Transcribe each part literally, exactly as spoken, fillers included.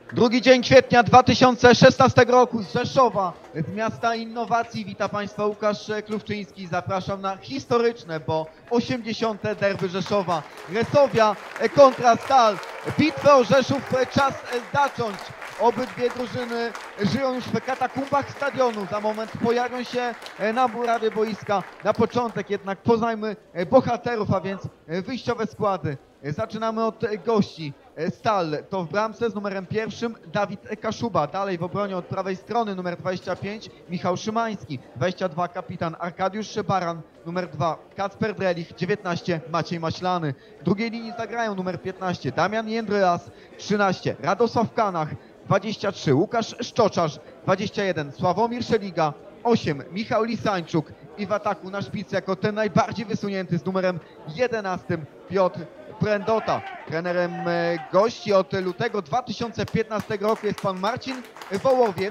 Drugi dzień kwietnia dwa tysiące szesnastego roku z Rzeszowa, z miasta innowacji. Witam Państwa Łukasz Klówczyński. Zapraszam na historyczne, bo osiemdziesiąte derby Rzeszowa. Resowia kontra Stal. Bitwę o Rzeszów czas zacząć. Obydwie drużyny żyją już w katakumbach stadionu. Za moment pojawią się na murawie boiska. Na początek jednak poznajmy bohaterów, a więc wyjściowe składy. Zaczynamy od gości. Stal to w bramce z numerem pierwszym Dawid Kaszuba. Dalej w obronie od prawej strony numer dwadzieścia pięć Michał Szymański. dwadzieścia dwa kapitan Arkadiusz Baran. Numer dwa Kacper Drelich. dziewiętnaście Maciej Maślany. W drugiej linii zagrają numer piętnaście Damian Jędrylas. trzynaście Radosław Kanach. dwadzieścia trzy Łukasz Szczoczarz. dwadzieścia jeden Sławomir Szeliga. osiem Michał Lisańczuk. I w ataku na szpicy jako ten najbardziej wysunięty z numerem jedenastym Piotr Prendota. Trenerem gości od lutego dwa tysiące piętnastego roku jest pan Marcin Wołowiec.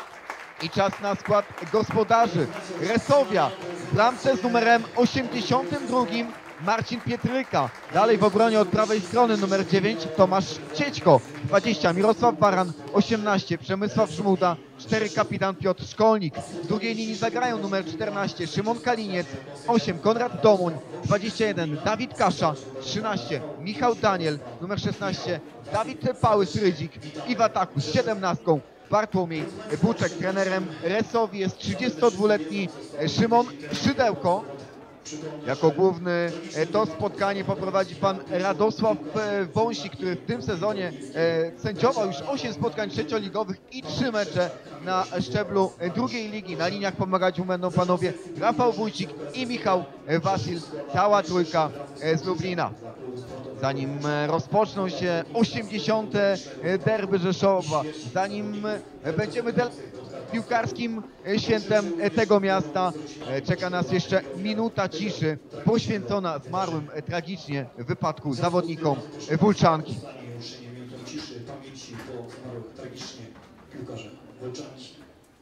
I czas na skład gospodarzy. Resowia w bramce z numerem osiemdziesiątym drugim Marcin Pietryka. Dalej w obronie od prawej strony numer dziewięć Tomasz Ciećko. dwadzieścia Mirosław Baran. osiemnaście Przemysław Żmuda. cztery kapitan Piotr Szkolnik. W drugiej linii zagrają numer czternaście Szymon Kaliniec. osiem Konrad Domoń. dwadzieścia jeden Dawid Kasza. trzynaście Michał Daniel. Numer szesnaście Dawid Pałys-Rydzik. I w ataku z siedemnastką Bartłomiej Buczek. Trenerem Resowi jest trzydziestodwuletni Szymon Szydełko. Jako główny to spotkanie poprowadzi pan Radosław Wąsik, który w tym sezonie sędziował już osiem spotkań trzecioligowych i trzy mecze na szczeblu drugiej ligi. Na liniach pomagać mu będą panowie Rafał Wójcik i Michał Wasil. Cała trójka z Lublina. Zanim rozpoczną się osiemdziesiąte derby Rzeszowa, zanim będziemy piłkarskim świętem tego miasta, czeka nas jeszcze minuta ciszy poświęcona zmarłym tragicznie w wypadku zawodnikom Wólczanki. Minuta ciszy pamięci po zmarłych tragicznie piłkarze Wólczanki.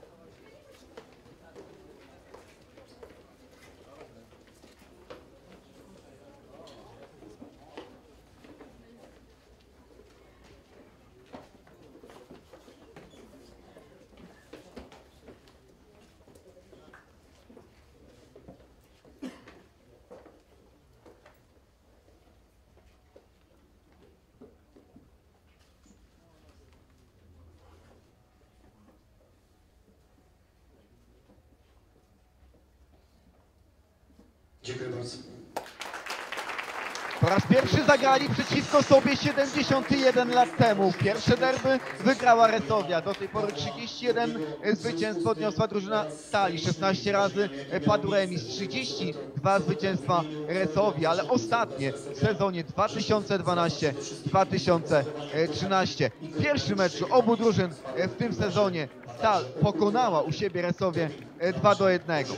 Dziękuję bardzo. Po raz pierwszy zagrali przeciwko sobie siedemdziesiąt jeden lat temu. Pierwsze derby wygrała Resowia. Do tej pory trzydzieści jeden zwycięstw odniosła drużyna Stali. szesnaście razy padł remis. trzydzieści dwa zwycięstwa Resowia, ale ostatnie w sezonie dwa tysiące dwunastym dwa tysiące trzynastym. Pierwszy mecz obu drużyn w tym sezonie Stal pokonała u siebie Resowię dwa do jednego.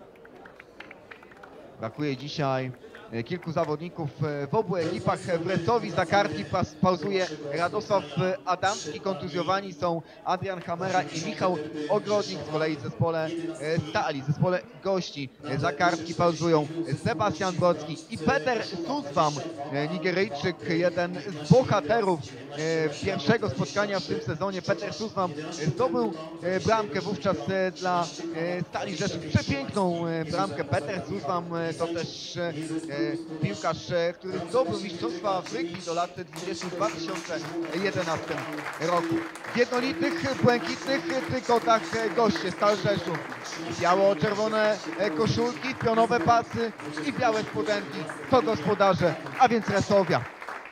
Brakuje dzisiaj kilku zawodników w obu ekipach. W Resowi za kartki pauzuje Radosław Adamski. Kontuzjowani są Adrian Hamera i Michał Ogrodnik. Z kolei w zespole Stali, w zespole gości za kartki pauzują Sebastian Brocki i Peter Suswam, Nigeryjczyk, jeden z bohaterów pierwszego spotkania w tym sezonie. Peter Suswam zdobył bramkę wówczas dla Stali Rzeszów. Przepiękną bramkę. Peter Suswam to też piłkarz, który zdobył mistrzostwa Afryki do lat dwudziestu w dwa tysiące jedenastym roku. W jednolitych, błękitnych trykotach goście Stal Rzeszów. Biało-czerwone koszulki, pionowe pasy i białe spodenki to gospodarze, a więc Resowia.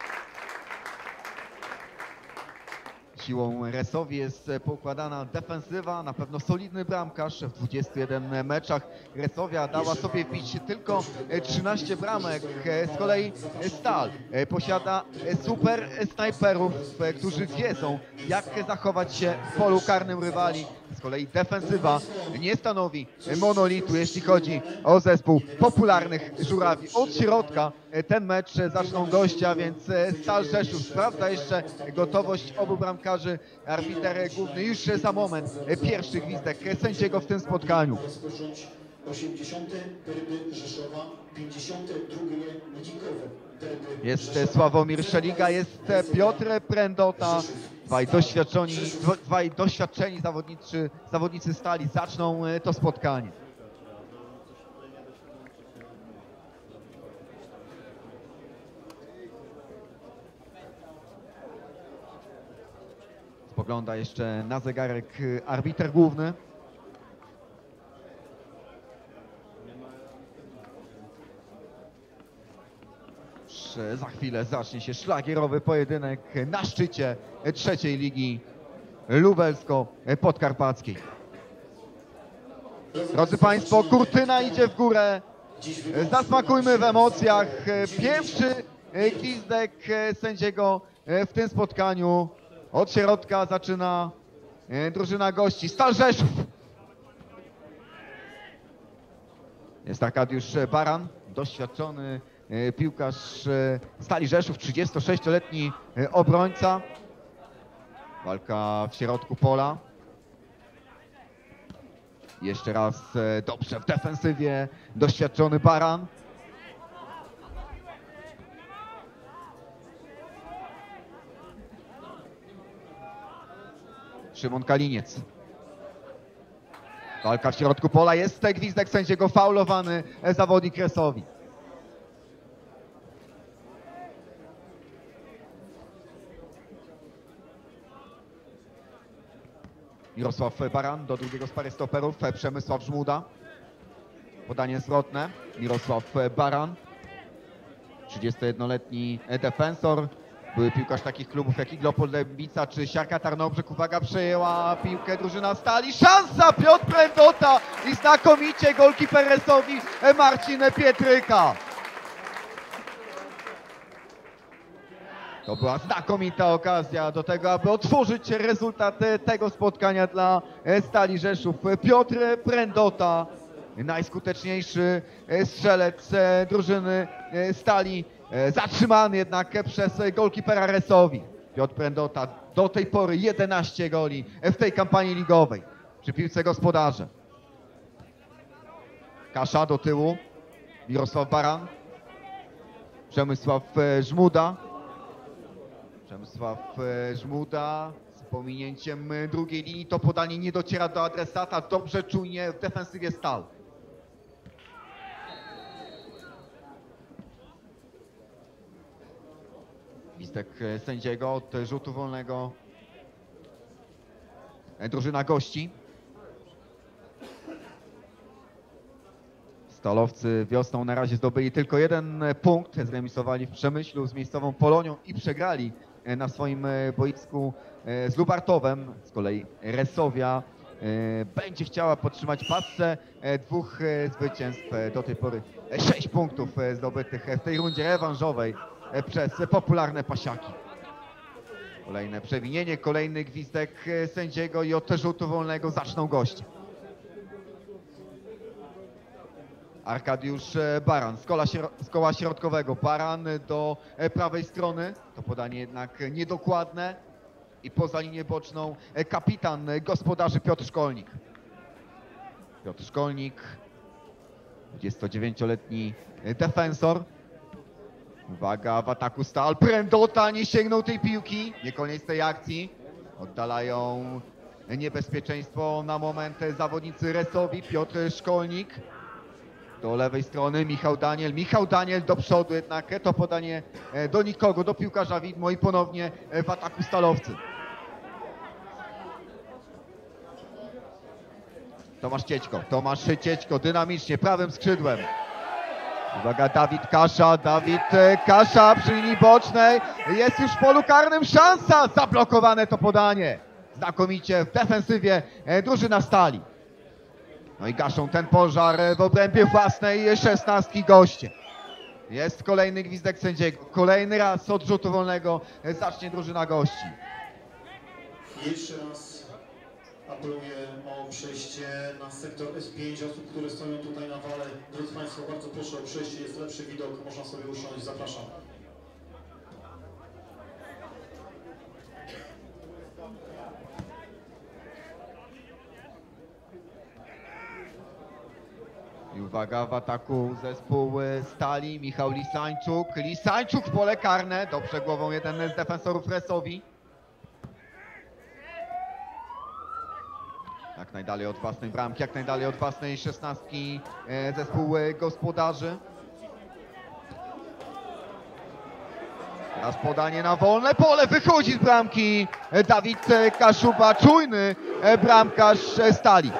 Siłą Resowi jest poukładana defensywa, na pewno solidny bramkarz. W dwudziestu jeden meczach Resowia dała sobie wbić tylko trzynaście bramek. Z kolei Stal posiada super snajperów, którzy wiedzą, jak zachować się w polu karnym rywali. Z kolei defensywa nie stanowi monolitu, jeśli chodzi o zespół popularnych żurawi. Od środka ten mecz zaczną goście, a więc Stal Rzeszów sprawdza jeszcze gotowość obu bramkarzy. Arbiter główny już za moment. Pierwszy gwizdek sędziego w tym spotkaniu. osiemdziesiąte derby Rzeszowa, pięćdziesiąte drugie ligowe derby. Jest Sławomir Szeliga, jest Piotr Prendota. Dwaj doświadczeni, dwa- dwaj doświadczeni zawodnicy, zawodnicy Stali zaczną e, to spotkanie. Spogląda jeszcze na zegarek e, arbiter główny. Już e, za chwilę zacznie się szlagierowy pojedynek na szczycie trzeciej ligi lubelsko-podkarpackiej. Drodzy Państwo, kurtyna idzie w górę. Zasmakujmy w emocjach. Pierwszy gwizdek sędziego w tym spotkaniu. Od środka zaczyna drużyna gości. Stal Rzeszów. Jest Arkadiusz Baran, doświadczony piłkarz Stali Rzeszów, trzydziestosześcioletni obrońca. Walka w środku pola. Jeszcze raz dobrze w defensywie doświadczony Baran. Szymon Kaliniec. Walka w środku pola. Jest gwizdek sędziego, faulowany zawodnik Resowi. Mirosław Baran do drugiego z pary stoperów, Przemysław Żmuda. Podanie zwrotne, Mirosław Baran. trzydziestojednoletni defensor. Były piłkarz takich klubów jak Igropol Dębica czy Siarka Tarnobrzeg. Uwaga, przejęła piłkę drużyna Stali. Szansa Piotr Prędota i znakomicie golkiper Resowi Marcin Pietryka. To była znakomita okazja do tego, aby otworzyć rezultat tego spotkania dla Stali Rzeszów. Piotr Prędota, najskuteczniejszy strzelec drużyny Stali, zatrzymany jednak przez golkipera Resowi. Piotr Prędota do tej pory jedenaście goli w tej kampanii ligowej przy piłce gospodarze. Kasza do tyłu, Mirosław Baran, Przemysław Żmuda. Przemysław Żmuda z pominięciem drugiej linii, to podanie nie dociera do adresata, dobrze czujnie w defensywie Stal. Gwizdek sędziego od rzutu wolnego drużyna gości. Stalowcy wiosną na razie zdobyli tylko jeden punkt, zremisowali w Przemyślu z miejscową Polonią i przegrali na swoim boisku z Lubartowem. Z kolei Resowia będzie chciała podtrzymać pasce dwóch zwycięstw. Do tej pory sześć punktów zdobytych w tej rundzie rewanżowej przez popularne Pasiaki. Kolejne przewinienie, kolejny gwizdek sędziego i od rzutu wolnego zaczną goście. Arkadiusz Baran z koła, z koła środkowego. Baran do prawej strony. To podanie jednak niedokładne. I poza linię boczną kapitan gospodarzy Piotr Szkolnik. Piotr Szkolnik, dwudziestodziewięcioletni defensor. Uwaga, w ataku Stal. Prędota nie sięgnął tej piłki. Nie koniec tej akcji. Oddalają niebezpieczeństwo na moment zawodnicy Resowi. Piotr Szkolnik. Do lewej strony Michał Daniel. Michał Daniel do przodu, jednak to podanie do nikogo, do piłkarza widmo i ponownie w ataku Stalowcy. Tomasz Ciećko. Tomasz Ciećko dynamicznie prawym skrzydłem. Uwaga, Dawid Kasza. Dawid Kasza przy linii bocznej. Jest już w polu karnym. Szansa! Zablokowane to podanie. Znakomicie w defensywie drużyna Stali. No i gaszą ten pożar w obrębie własnej szesnastki goście. Jest kolejny gwizdek sędziego. Kolejny raz od rzutu wolnego zacznie drużyna gości. Jeszcze raz apeluję o przejście na sektor S pięć. Osób, które stoją tutaj na wale. Drodzy Państwo, bardzo proszę o przejście. Jest lepszy widok. Można sobie usiąść. Zapraszam. I uwaga, w ataku zespół Stali, Michał Lisańczuk. Lisańczuk w pole karne, dobrze głową jeden z defensorów Resowi. Jak najdalej od własnej bramki, jak najdalej od własnej szesnastki e, zespół e, gospodarzy. Teraz podanie na wolne pole, wychodzi z bramki e, Dawid e, Kaszuba, czujny e, bramkarz e, Stali.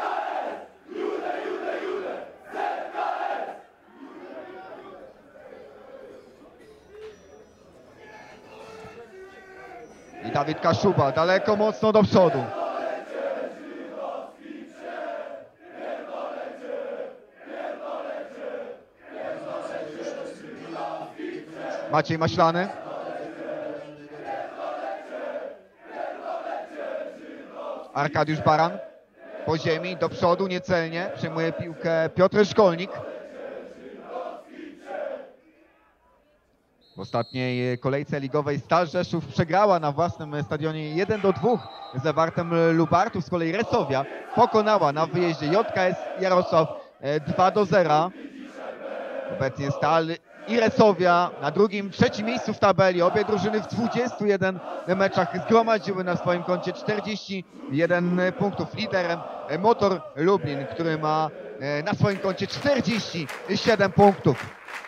I Dawid Kaszuba daleko, mocno do przodu. Maciej Maślany. Arkadiusz Baran. Po ziemi, do przodu, niecelnie. Przejmuje piłkę Piotr Szkolnik. W ostatniej kolejce ligowej Stal Rzeszów przegrała na własnym stadionie jeden do dwóch z Lewartem Lubartów. Z kolei Resowia pokonała na wyjeździe J K S Jarosław dwa do zera. Obecnie Stal i Resowia na drugim, trzecim miejscu w tabeli. Obie drużyny w dwudziestu jeden meczach zgromadziły na swoim koncie czterdzieści jeden punktów. Liderem Motor Lublin, który ma na swoim koncie czterdzieści siedem punktów.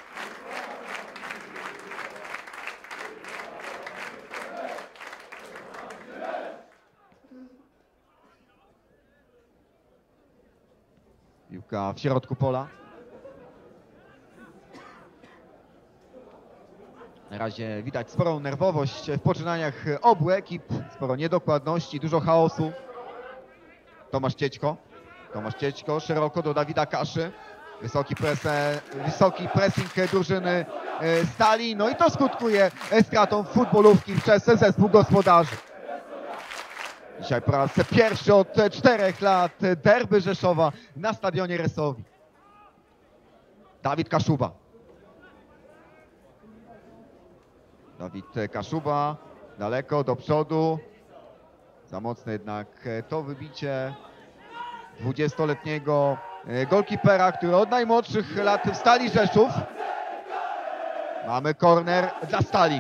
Piłka w środku pola. Na razie widać sporą nerwowość w poczynaniach obu ekip, sporo niedokładności, dużo chaosu. Tomasz Ciećko. Tomasz Ciećko szeroko do Dawida Kaszy. Wysoki, prese, wysoki pressing drużyny Stali. No i to skutkuje stratą futbolówki przez zespół gospodarzy. Dzisiaj po raz pierwszy od czterech lat derby Rzeszowa na stadionie Resowii. Dawid Kaszuba. Dawid Kaszuba daleko do przodu. Za mocne jednak to wybicie dwudziestoletniego golkipera, który od najmłodszych lat w Stali Rzeszów. Mamy korner dla Stali.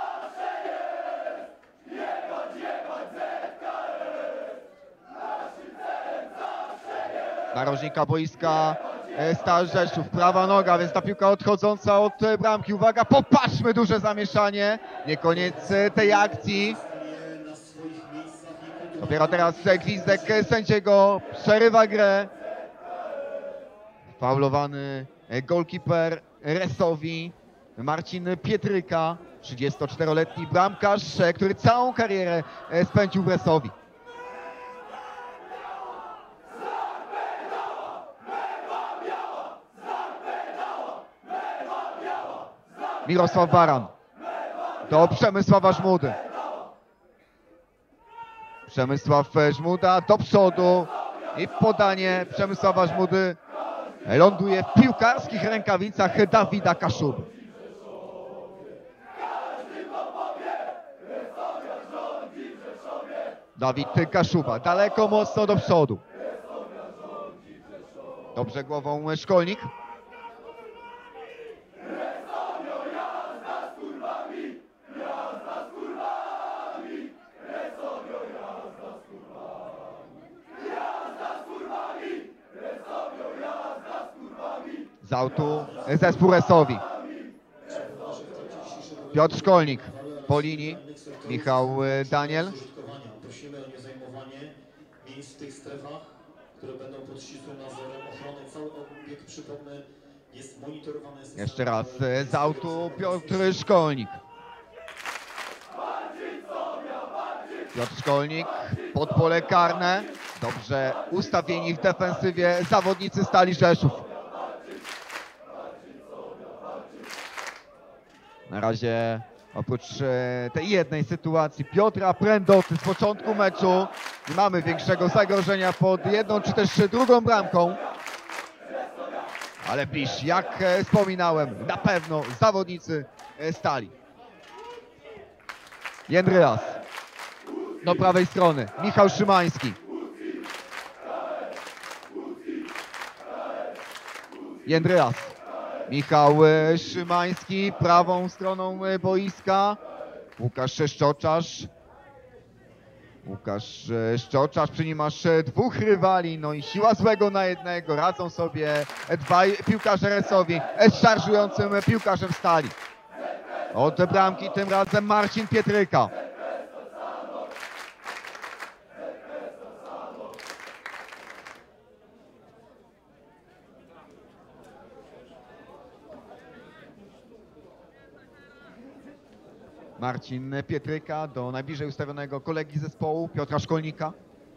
Narożnika boiska Stal Rzeszów, prawa noga, więc ta piłka odchodząca od bramki. Uwaga, popatrzmy, duże zamieszanie. Nie koniec tej akcji. Dopiero teraz gwizdek sędziego przerywa grę. Faulowany golkiper Resowii Marcin Pietryka, trzydziestoczteroletni bramkarz, który całą karierę spędził w Resowii. Mirosław Baran do Przemysława Żmudy. Przemysław Żmuda do przodu i podanie Przemysława Żmudy ląduje w piłkarskich rękawicach Dawida Kaszuby. Dawid Kaszuba daleko, mocno do przodu. Dobrze głową Szkolnik. Z autu zespół Resowii. Piotr Szkolnik po linii. Michał Daniel. Prosimy o niezajmowanie miejsc w tych strefach, które będą pod ścisłym nadzorem ochrony. Cały obiekt, przypomnę, jest monitorowany. Jeszcze raz z autu Piotr Szkolnik. Piotr Szkolnik pod pole karne. Dobrze ustawieni w defensywie zawodnicy Stali Rzeszów. Na razie oprócz tej jednej sytuacji Piotra Prędoty z początku meczu nie mamy większego zagrożenia pod jedną czy też drugą bramką. Ale bliż, jak wspominałem, na pewno zawodnicy Stali. Jędryas do prawej strony, Michał Szymański. Jędryas. Michał Szymański prawą stroną boiska. Łukasz Szczoczarz. Łukasz e, Szczoczarz, przy nim masz e, dwóch rywali, no i siła złego na jednego. Radzą sobie e, dwaj piłkarze Resowi e, z szarżującym e, piłkarzem Stali. Od bramki tym razem Marcin Pietryka. Marcin Pietryka do najbliżej ustawionego kolegi zespołu Piotra Szkolnika.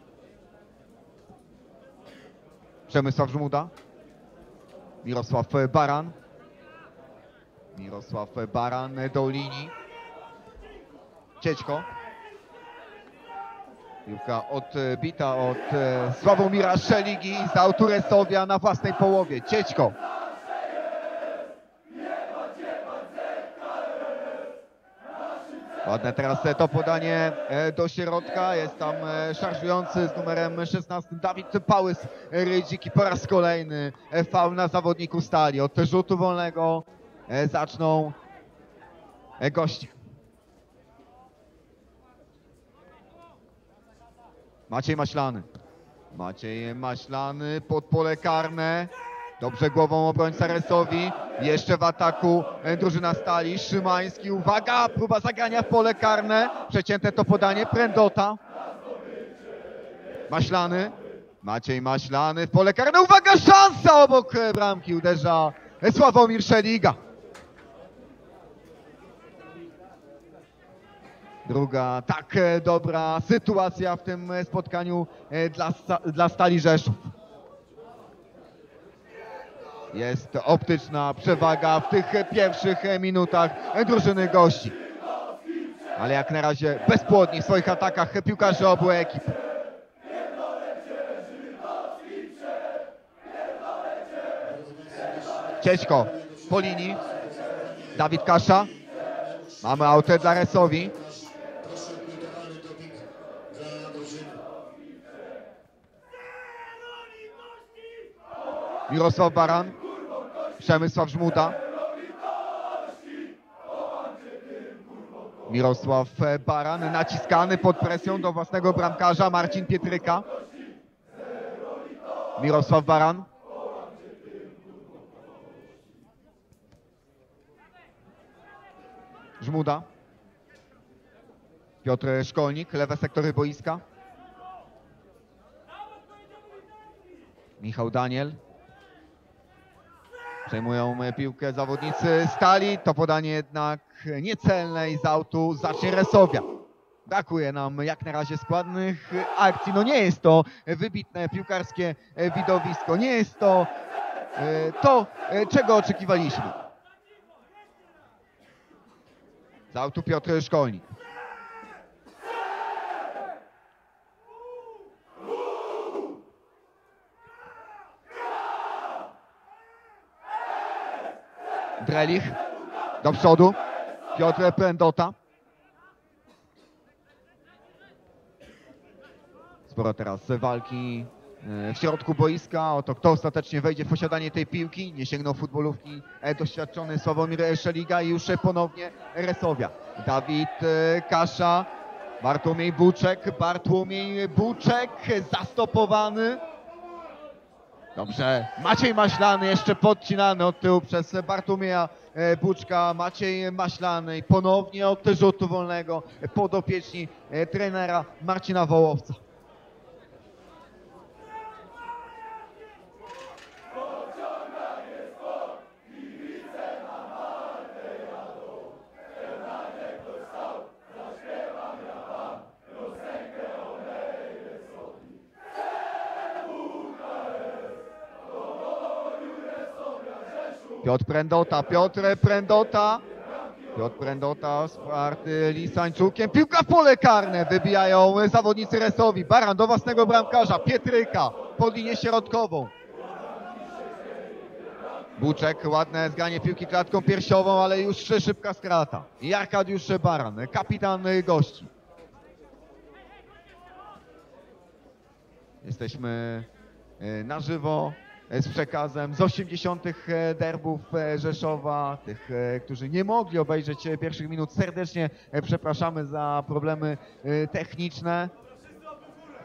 Przemysław Żmuda. Mirosław Baran. Mirosław Baran do linii. Ciećko. Piłka odbita od Sławomira Szeligi z autu Resowia na własnej połowie. Ciećko. Ładne teraz to podanie do środka. Jest tam szarżujący z numerem szesnastym Dawid Pałys Rydziki. Po raz kolejny faul na zawodniku Stali. Od rzutu wolnego zaczną goście. Maciej Maślany. Maciej Maślany pod pole karne. Dobrze głową obrońca Resowi. Jeszcze w ataku drużyna Stali. Szymański. Uwaga! Próba zagrania w pole karne. Przecięte to podanie. Prędota. Maślany. Maciej Maślany w pole karne. Uwaga! Szansa obok bramki. Uderza Sławomir Szeliga. Druga tak dobra sytuacja w tym spotkaniu dla, dla Stali Rzeszów. Jest optyczna przewaga w tych pierwszych minutach drużyny gości. Ale jak na razie bezpłodni w swoich atakach piłkarze obu ekip. Ciećko po linii. Dawid Kasza. Mamy autę dla Resowi. Mirosław Baran. Przemysław Żmuda. Mirosław Baran naciskany pod presją do własnego bramkarza Marcin Pietryka. Mirosław Baran. Żmuda. Piotr Szkolnik, lewe sektory boiska. Michał Daniel. Przejmują piłkę zawodnicy Stali. To podanie jednak niecelne i z autu zacznie Resowia. Brakuje nam jak na razie składnych akcji. No nie jest to wybitne piłkarskie widowisko. Nie jest to to, czego oczekiwaliśmy. Z autu Piotr Szkolnik. Drelich do przodu. Piotr Prędota. Sporo teraz walki w środku boiska. Oto kto ostatecznie wejdzie w posiadanie tej piłki. Nie sięgnął futbolówki doświadczony Sławomir Szeliga i już ponownie Resowia. Dawid Kasza. Bartłomiej Buczek. Bartłomiej Buczek zastopowany. Dobrze, Maciej Maślany jeszcze podcinany od tyłu przez Bartłomieja Buczka. Maciej Maślany ponownie od rzutu wolnego podopieczni trenera Marcina Wołowca. Piotr Prędota, Piotr Prędota. Piotr Prędota z Arty Lisańczukiem. Piłka w pole karne. Wybijają zawodnicy Resowi. Baran do własnego bramkarza. Pietryka pod linię środkową. Buczek, ładne zgranie piłki klatką piersiową, ale już szybka strata. I Arkadiusz Baran, kapitan gości. Jesteśmy na żywo z przekazem z osiemdziesiątych derbów Rzeszowa. Tych, którzy nie mogli obejrzeć pierwszych minut, serdecznie przepraszamy za problemy techniczne.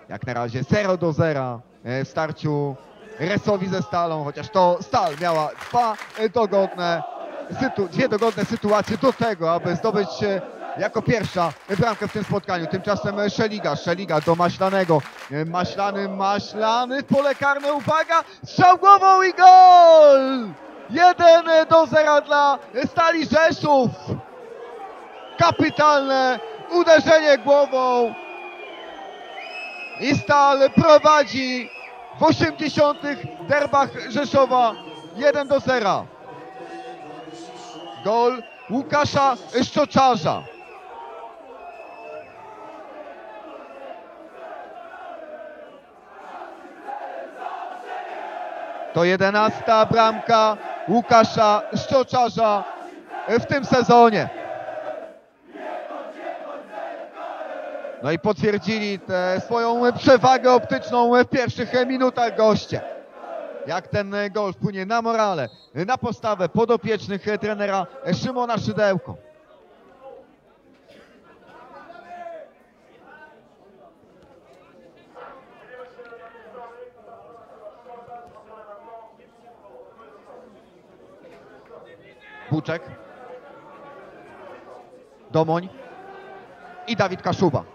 Jak na razie zero do zera w starciu Resowi ze Stalą, chociaż to Stal miała dwa dogodne, sytu, dwie dogodne sytuacje do tego, aby zdobyć jako pierwsza bramkę w tym spotkaniu. Tymczasem Szeliga, Szeliga do Maślanego. Maślany, Maślany w pole karne, uwaga, strzał głową i gol! jeden do zera dla Stali Rzeszów. Kapitalne uderzenie głową. I Stal prowadzi w osiemdziesiątych derbach Rzeszowa jeden do zera. Gol Łukasza Szczoczarza. To jedenasta bramka Łukasza Szczoczarza w tym sezonie. No i potwierdzili tę swoją przewagę optyczną w pierwszych minutach goście. Jak ten gol wpłynie na morale, na postawę podopiecznych trenera Szymona Szydełko. Buczek, Domoń i Dawid Kaszuba.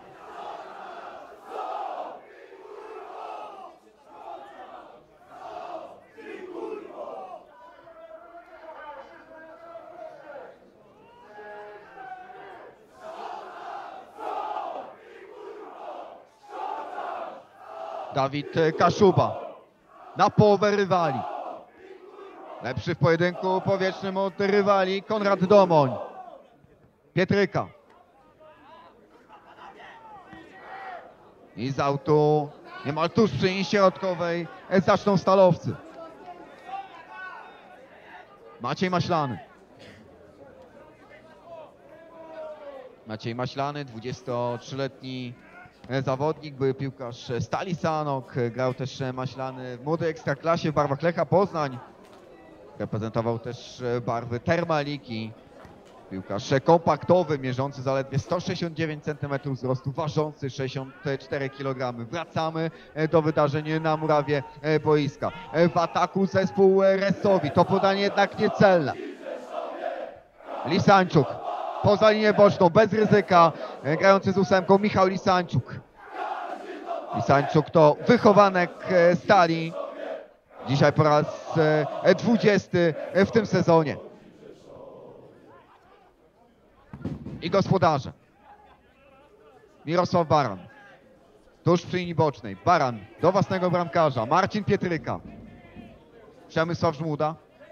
Dawid Kaszuba na połowę rywali. Lepszy w pojedynku powietrznym od rywali Konrad Domoń. Pietryka. I z autu niemal tuż przy linii środkowej zaczną stalowcy. Maciej Maślany. Maciej Maślany, dwudziestotrzyletni zawodnik, były piłkarz Stali Sanok, grał też Maślany w młodej ekstraklasie w barwach Lecha Poznań. Reprezentował też barwy Termaliki. Piłkarz kompaktowy, mierzący zaledwie sto sześćdziesiąt dziewięć centymetrów wzrostu, ważący sześćdziesiąt cztery kilogramy. Wracamy do wydarzeń na murawie boiska. W ataku zespół Resowi, to podanie jednak niecelne. Lisańczuk poza linię boczną, bez ryzyka, grający z ósemką Michał Lisańczuk. Lisańczuk to wychowanek Stali. Dzisiaj po raz dwudziesty w tym sezonie. I gospodarze. Mirosław Baran. Tuż przy linii bocznej. Baran do własnego bramkarza. Marcin Pietryka. Przemysław Żmuda.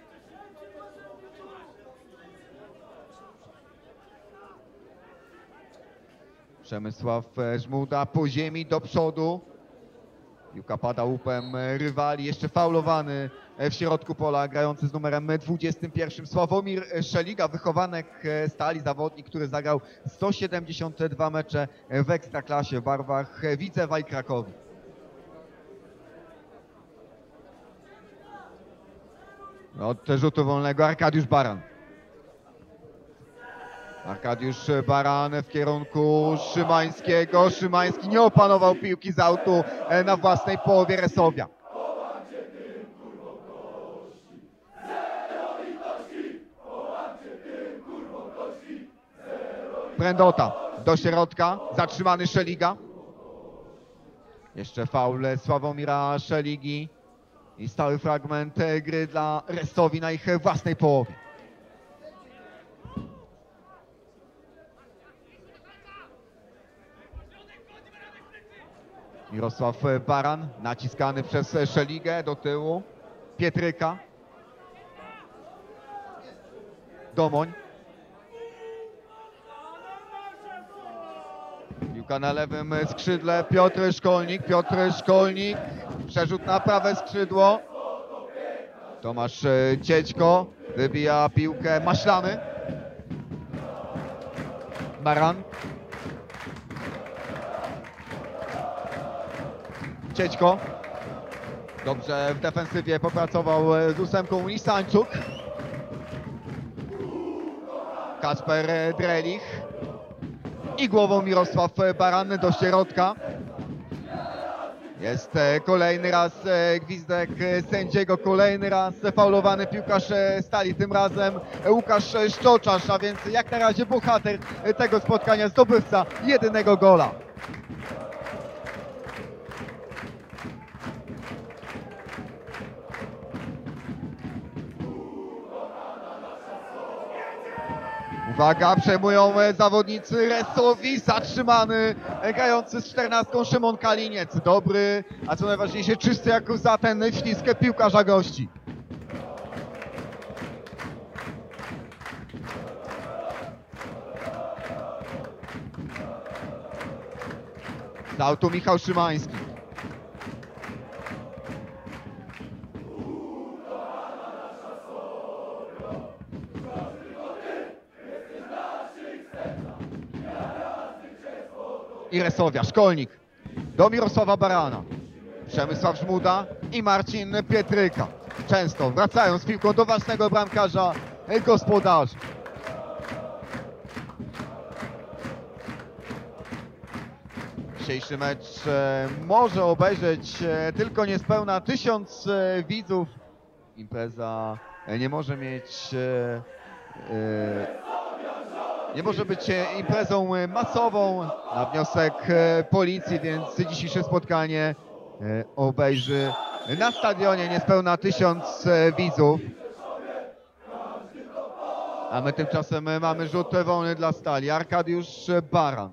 Przemysław Żmuda po ziemi do przodu. Piłka pada łupem rywali, jeszcze faulowany w środku pola, grający z numerem dwudziestym pierwszym Sławomir Szeliga, wychowanek Stali, zawodnik, który zagrał sto siedemdziesiąt dwa mecze w Ekstraklasie w barwach Widzewa i Krakowi. Od rzutu wolnego Arkadiusz Baran. Arkadiusz Baran w kierunku Szymańskiego. Szymański nie opanował piłki z autu na własnej połowie Resowia. Prędota do środka, zatrzymany Szeliga. Jeszcze faul Sławomira Szeligi i stały fragment gry dla Resowi na ich własnej połowie. Mirosław Baran, naciskany przez Szeligę do tyłu. Pietryka. Domoń. Piłka na lewym skrzydle. Piotr Szkolnik. Piotr Szkolnik. Przerzut na prawe skrzydło. Tomasz Ciećko wybija piłkę. Maślany. Baran. Ciećko. Dobrze w defensywie popracował z ósemką Lisańczuk. Kacper Drelich. I głową Mirosław Baran do środka. Jest e, kolejny raz e, gwizdek e, sędziego, kolejny raz faulowany piłkarz e, Stali, tym razem e, Łukasz e, Szczoczarz, a więc jak na razie bohater e, tego spotkania, zdobywca jedynego gola. Uwaga, przejmują e, zawodnicy Resowi, zatrzymany e, grający z czternastką Szymon Kaliniec. Dobry, a co najważniejsze czysty jak za ten ślisk piłkarza gości. Z autu Michał Szymański. I Resowia, Szkolnik do Mirosława Barana, Przemysław Żmuda i Marcin Pietryka. Często wracają z piłką do własnego bramkarza gospodarzy. Dzisiejszy mecz e, może obejrzeć e, tylko niespełna tysiąc e, widzów. Impreza e, nie może mieć e, e, Nie może być imprezą masową na wniosek policji, więc dzisiejsze spotkanie obejrzy na stadionie niespełna tysiąc widzów. A my tymczasem mamy rzut wolny dla Stali. Arkadiusz Baran,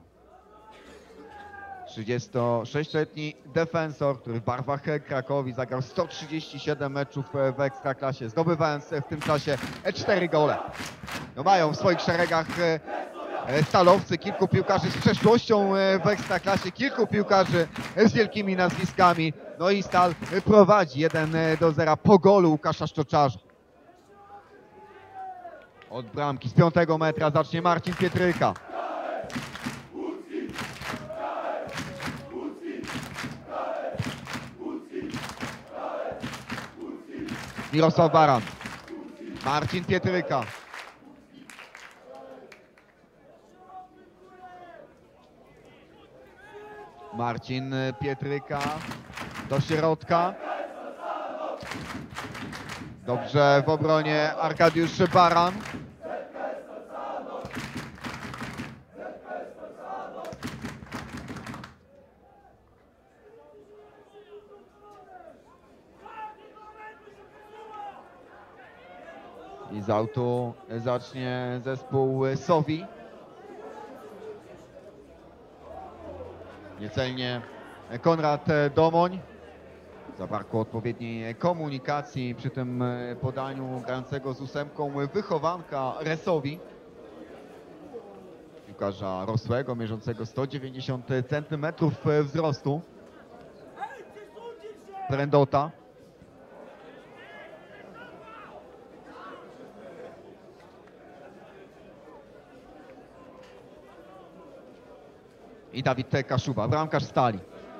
trzydziestosześcioletni defensor, który w barwach Krakowi zagrał sto trzydzieści siedem meczów w Ekstraklasie, zdobywając w tym czasie cztery gole. No mają w swoich szeregach stalowcy, kilku piłkarzy z przeszłością w Ekstraklasie, kilku piłkarzy z wielkimi nazwiskami. No i Stal prowadzi jeden do zera po golu Łukasza Szczoczarza. Od bramki z piątego metra zacznie Marcin Pietryka. Mirosław Baran, Marcin Pietryka. Marcin Pietryka do środka. Dobrze w obronie Arkadiusz Baran. I z autu zacznie zespół Sowi. Niecelnie Konrad Domoń. Zabrakło odpowiedniej komunikacji przy tym podaniu grającego z ósemką wychowanka Resowi. Piłkarza rosłego, mierzącego sto dziewięćdziesiąt centymetrów wzrostu. Prendota. I Dawid Kaszuba, bramkarz Stali.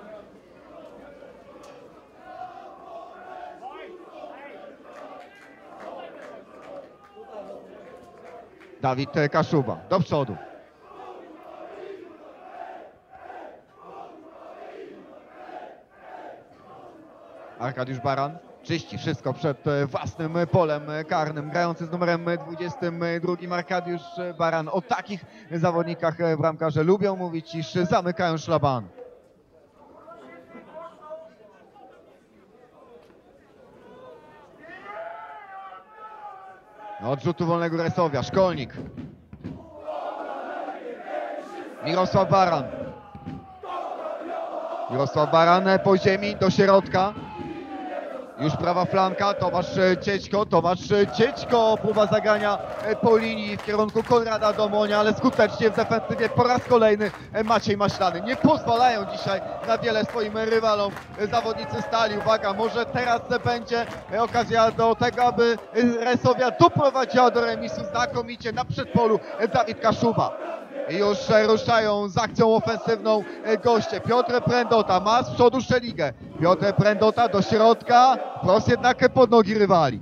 Dawid Kaszuba do przodu. Arkadiusz Baran czyści wszystko przed własnym polem karnym. Grający z numerem dwudziestym drugim Arkadiusz Baran. O takich zawodnikach bramkarze lubią mówić, iż zamykają szlaban. Od rzutu wolnego Resowia, Szkolnik. Mirosław Baran. Mirosław Baran po ziemi do środka. Już prawa flanka, Tomasz Ciećko, Tomasz Ciećko, próba zagrania po linii w kierunku Konrada Domonia, ale skutecznie w defensywie po raz kolejny Maciej Maślany. Nie pozwalają dzisiaj na wiele swoim rywalom zawodnicy Stali. Uwaga, może teraz będzie okazja do tego, aby Resowia doprowadziła do remisu znakomicie na przedpolu Dawid Kaszuba. I już ruszają z akcją ofensywną goście. Piotr Prendota ma z przodu Szeligę. Piotr Prendota do środka, wprost jednak pod nogi rywali.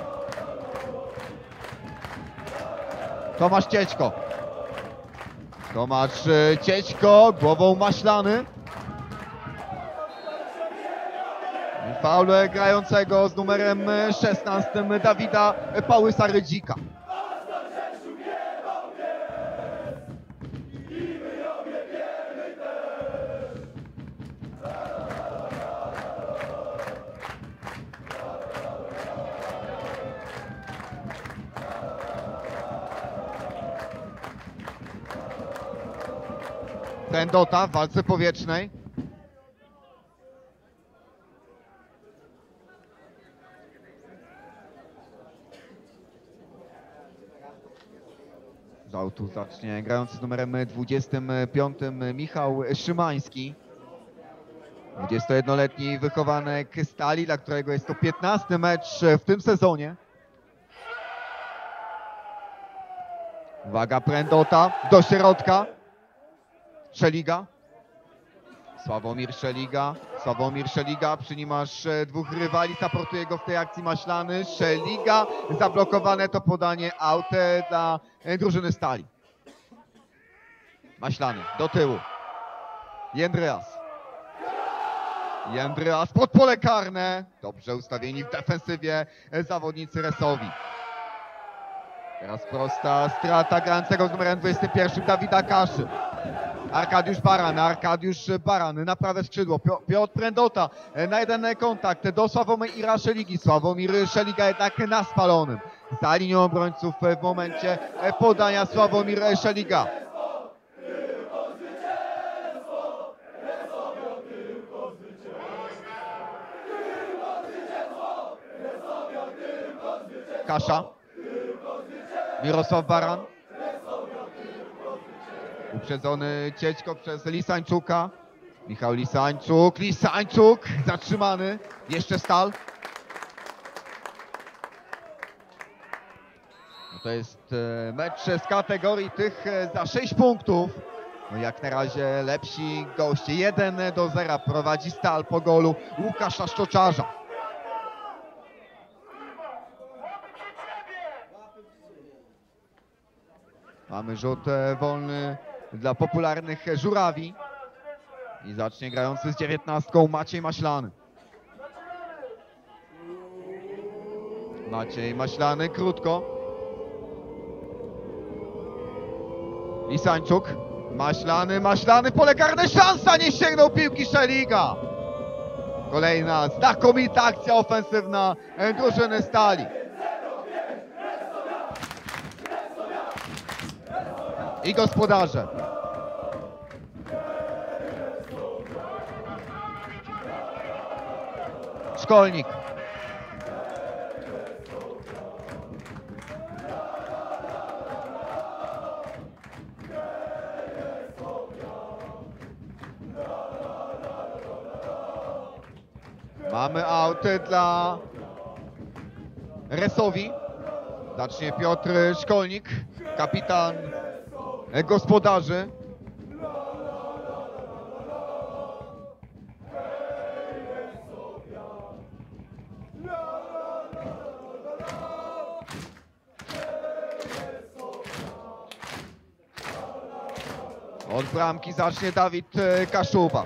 Tomasz Ciećko. Tomasz e, Ciećko, głową Maślany. Faul grającego z numerem szesnastym Dawida Pałysa-Rydzika. Prendota w walce powietrznej. Z autu zacznie grający z numerem dwudziestym piątym Michał Szymański. dwudziestojednoletni wychowanek Stali, dla którego jest to piętnasty mecz w tym sezonie. Uwaga, Prendota do środka. Szeliga. Sławomir Szeliga. Sławomir Szeliga, przy nim masz dwóch rywali, supportuje go w tej akcji Maślany. Szeliga, zablokowane to podanie out dla drużyny Stali. Maślany do tyłu. Jędryas. Jędryas pod pole karne. Dobrze ustawieni w defensywie zawodnicy Resowi. Teraz prosta strata grającego z numerem dwudziestym pierwszym Dawida Kaszy. Arkadiusz Baran, Arkadiusz Baran na prawe skrzydło, Piotr Prendota na jeden kontakt do Sławomira Szeligi. Sławomir Szeliga jednak na spalonym. Za linią obrońców w momencie podania Sławomir Szeliga. Kasza. Mirosław Baran. Uprzedzony Ciećko przez Lisańczuka. Michał Lisańczuk. Lisańczuk zatrzymany. Jeszcze Stal. No to jest mecz z kategorii tych za sześć punktów. No jak na razie lepsi goście. jeden do zera prowadzi Stal po golu Łukasza Szczoczarza. Mamy rzut wolny dla popularnych żurawi. I zacznie grający z dziewiętnastką Maciej Maślany. Maciej Maślany krótko. Lisańczuk. Maślany, Maślany, pole karne, szansa, nie sięgnął piłki Szeliga. Kolejna znakomita akcja ofensywna drużyny Stali. I gospodarze. Szkolnik. Mamy aut dla Resowi. Zacznie Piotr Szkolnik, kapitan gospodarzy. Od bramki zacznie Dawid Kaszuba.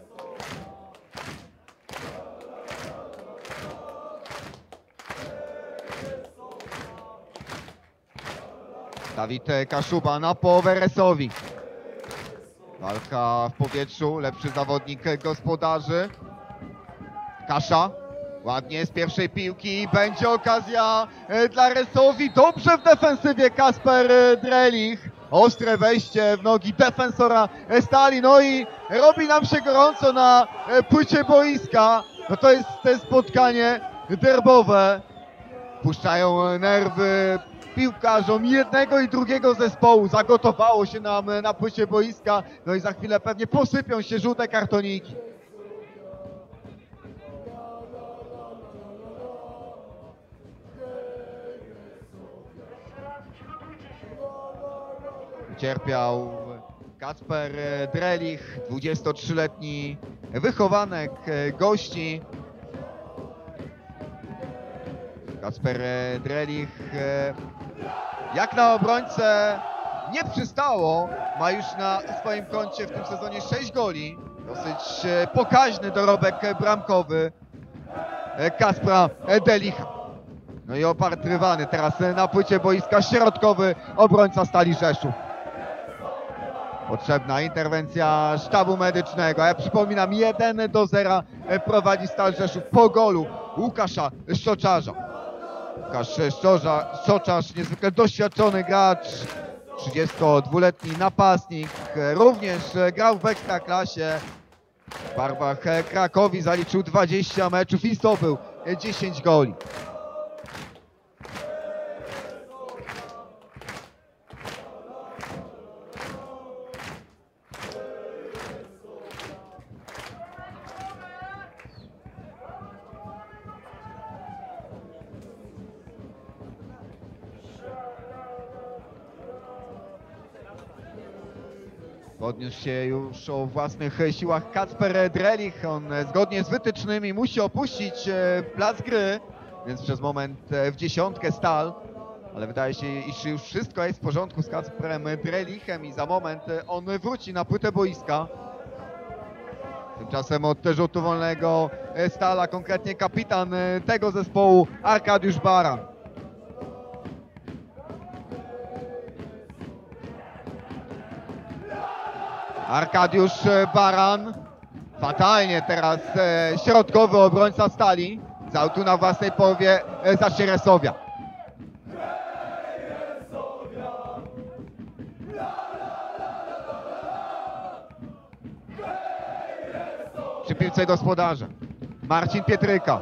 Dawid Kaszuba na połowę Resowi. Walka w powietrzu, lepszy zawodnik gospodarzy. Kasza. Ładnie z pierwszej piłki. Będzie okazja dla Resowi. Dobrze w defensywie Kasper Drelich. Ostre wejście w nogi defensora Stali. No i robi nam się gorąco na płycie boiska. No to jest to spotkanie derbowe. Puszczają nerwy piłkarzom jednego i drugiego zespołu. Zagotowało się nam na płycie boiska. No i za chwilę pewnie posypią się żółte kartoniki. Cierpiał Kacper Drelich, dwudziestotrzyletni wychowanek gości. Kacper Drelich jak na obrońcę nie przystało. Ma już na swoim koncie w tym sezonie sześć goli. Dosyć e, pokaźny dorobek bramkowy e, Kacpra Delicha. No i opatrywany teraz na płycie boiska środkowy obrońca Stali Rzeszów. Potrzebna interwencja sztabu medycznego. Ja przypominam, jeden do zera prowadzi Stal Rzeszów po golu Łukasza Szczoczarza. Łukasz Szczorza, Szczoczarz, niezwykle doświadczony gracz, trzydziestodwuletni napastnik, również grał w Ekstraklasie. W barwach Krakowi zaliczył dwadzieścia meczów i zdobył dziesięć goli. Podniósł się już o własnych siłach Kacper Drelich. On zgodnie z wytycznymi musi opuścić plac gry, więc przez moment w dziesiątkę Stal. Ale wydaje się, iż już wszystko jest w porządku z Kacprem Drelichem i za moment on wróci na płytę boiska. Tymczasem od rzutu wolnego Stala, konkretnie kapitan tego zespołu Arkadiusz Baran. Arkadiusz Baran, fatalnie teraz e, środkowy obrońca Stali, z autu na własnej połowie e, zacznie Resowia. Przy piłce gospodarza Marcin Pietryka.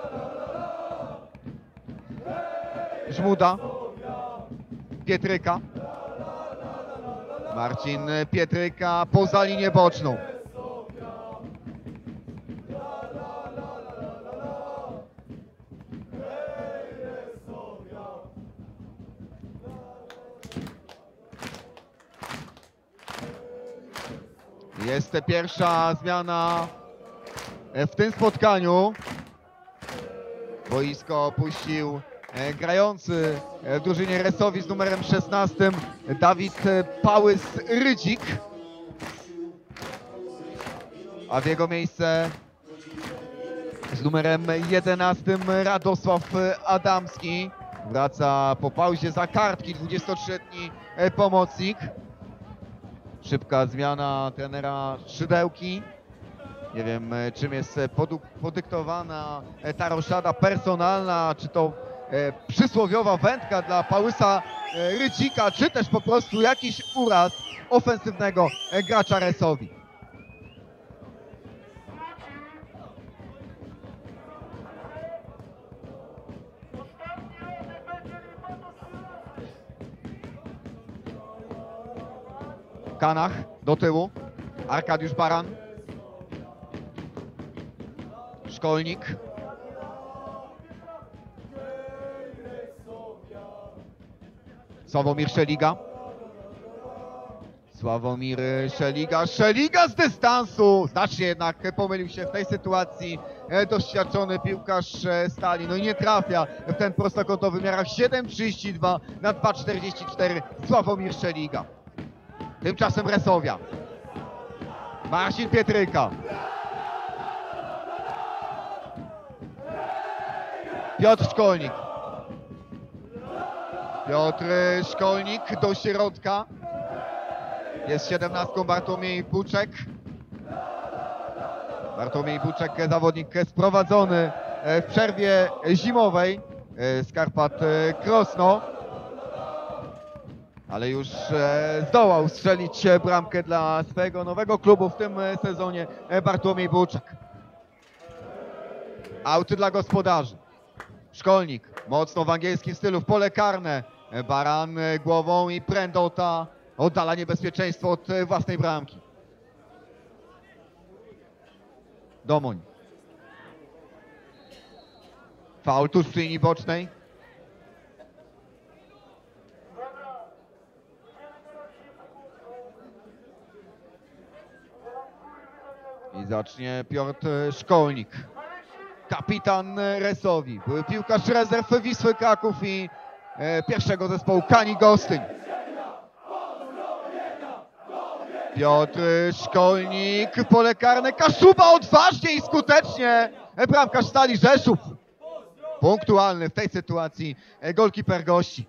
Żmuda. Pietryka. Marcin Pietryka poza linię boczną. Jest pierwsza zmiana w tym spotkaniu. Boisko opuścił grający w drużynie Resowi z numerem szesnastym Dawid Pałys-Rydzik, a w jego miejsce z numerem jedenastym Radosław Adamski. Wraca po pauzie za kartki dwudziestotrzyletni pomocnik. Szybka zmiana trenera Szydełki. Nie wiem, czym jest podyktowana ta roszada personalna, czy to e, przysłowiowa wędka dla Pałysa e, Rydzika, czy też po prostu jakiś uraz ofensywnego e, gracza Resowi. Kanach do tyłu, Arkadiusz Baran. Szkolnik. Sławomir Szeliga. Sławomir Szeliga. Szeliga z dystansu. Znacznie jednak pomylił się w tej sytuacji doświadczony piłkarz Stali. No i nie trafia w ten prostokątowy wymiarach. siedem trzydzieści dwa na dwa czterdzieści cztery Sławomir Szeliga. Tymczasem Resowia. Marcin Pietryka. Piotr Szkolnik. Piotr Szkolnik do środka. Jest siedemnastką Bartłomiej Buczek. Bartłomiej Buczek, zawodnik sprowadzony w przerwie zimowej z Karpat Krosno. Ale już zdołał strzelić bramkę dla swojego nowego klubu w tym sezonie Bartłomiej Buczek. Aut dla gospodarzy. Szkolnik, mocno w angielskim stylu, w pole karne. Baran głową i prędota oddala niebezpieczeństwo od własnej bramki. Domoń. Faul tuż przy linii bocznej. I zacznie Piotr Szkolnik. Kapitan Resowi, były piłkarz rezerw Wisły Kraków i e, pierwszego zespołu Kani Gostyń. Piotr Szkolnik, pole karne, Kaszuba odważnie i skutecznie, bramkarz Stali Rzeszów. Punktualny w tej sytuacji golkiper gości.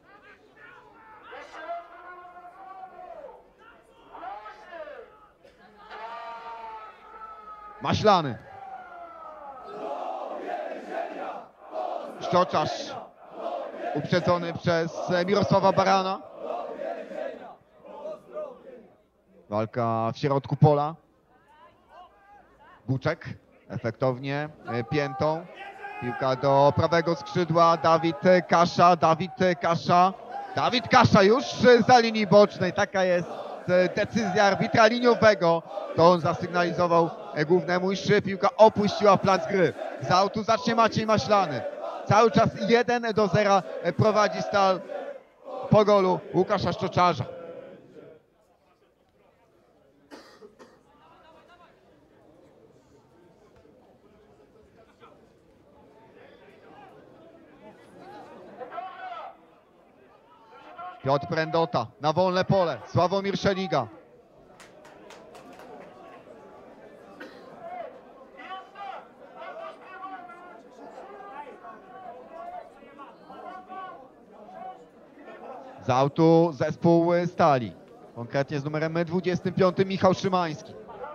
Maślany. Szczoczarz uprzedzony przez Mirosława Barana. Walka w środku pola. Buczek efektownie piętą. Piłka do prawego skrzydła. Dawid Kasza, Dawid Kasza. Dawid Kasza już za linii bocznej. Taka jest decyzja arbitra liniowego. To on zasygnalizował głównemu, iż piłka opuściła plac gry. Z autu zacznie Maciej Maślany. Cały czas jeden do zera prowadzi Stal po golu Łukasza Szczoczarza. Piotr Prędota na wolne pole. Sławomir Szeliga. Z autu zespół Stali. Konkretnie z numerem dwudziestym piątym Michał Szymański.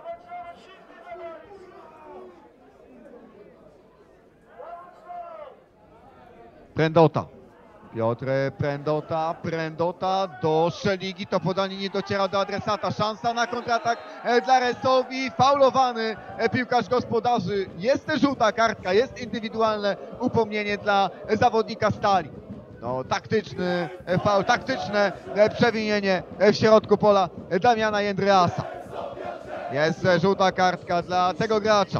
Prędota. Piotr Prędota, Prędota do Szeligi, to podanie nie dociera do adresata, szansa na kontratak dla Resowi, faulowany piłkarz gospodarzy, jest żółta kartka, jest indywidualne upomnienie dla zawodnika Stali. No, taktyczny faul, taktyczne przewinienie w środku pola Damiana Jędryasa. Jest żółta kartka dla tego gracza.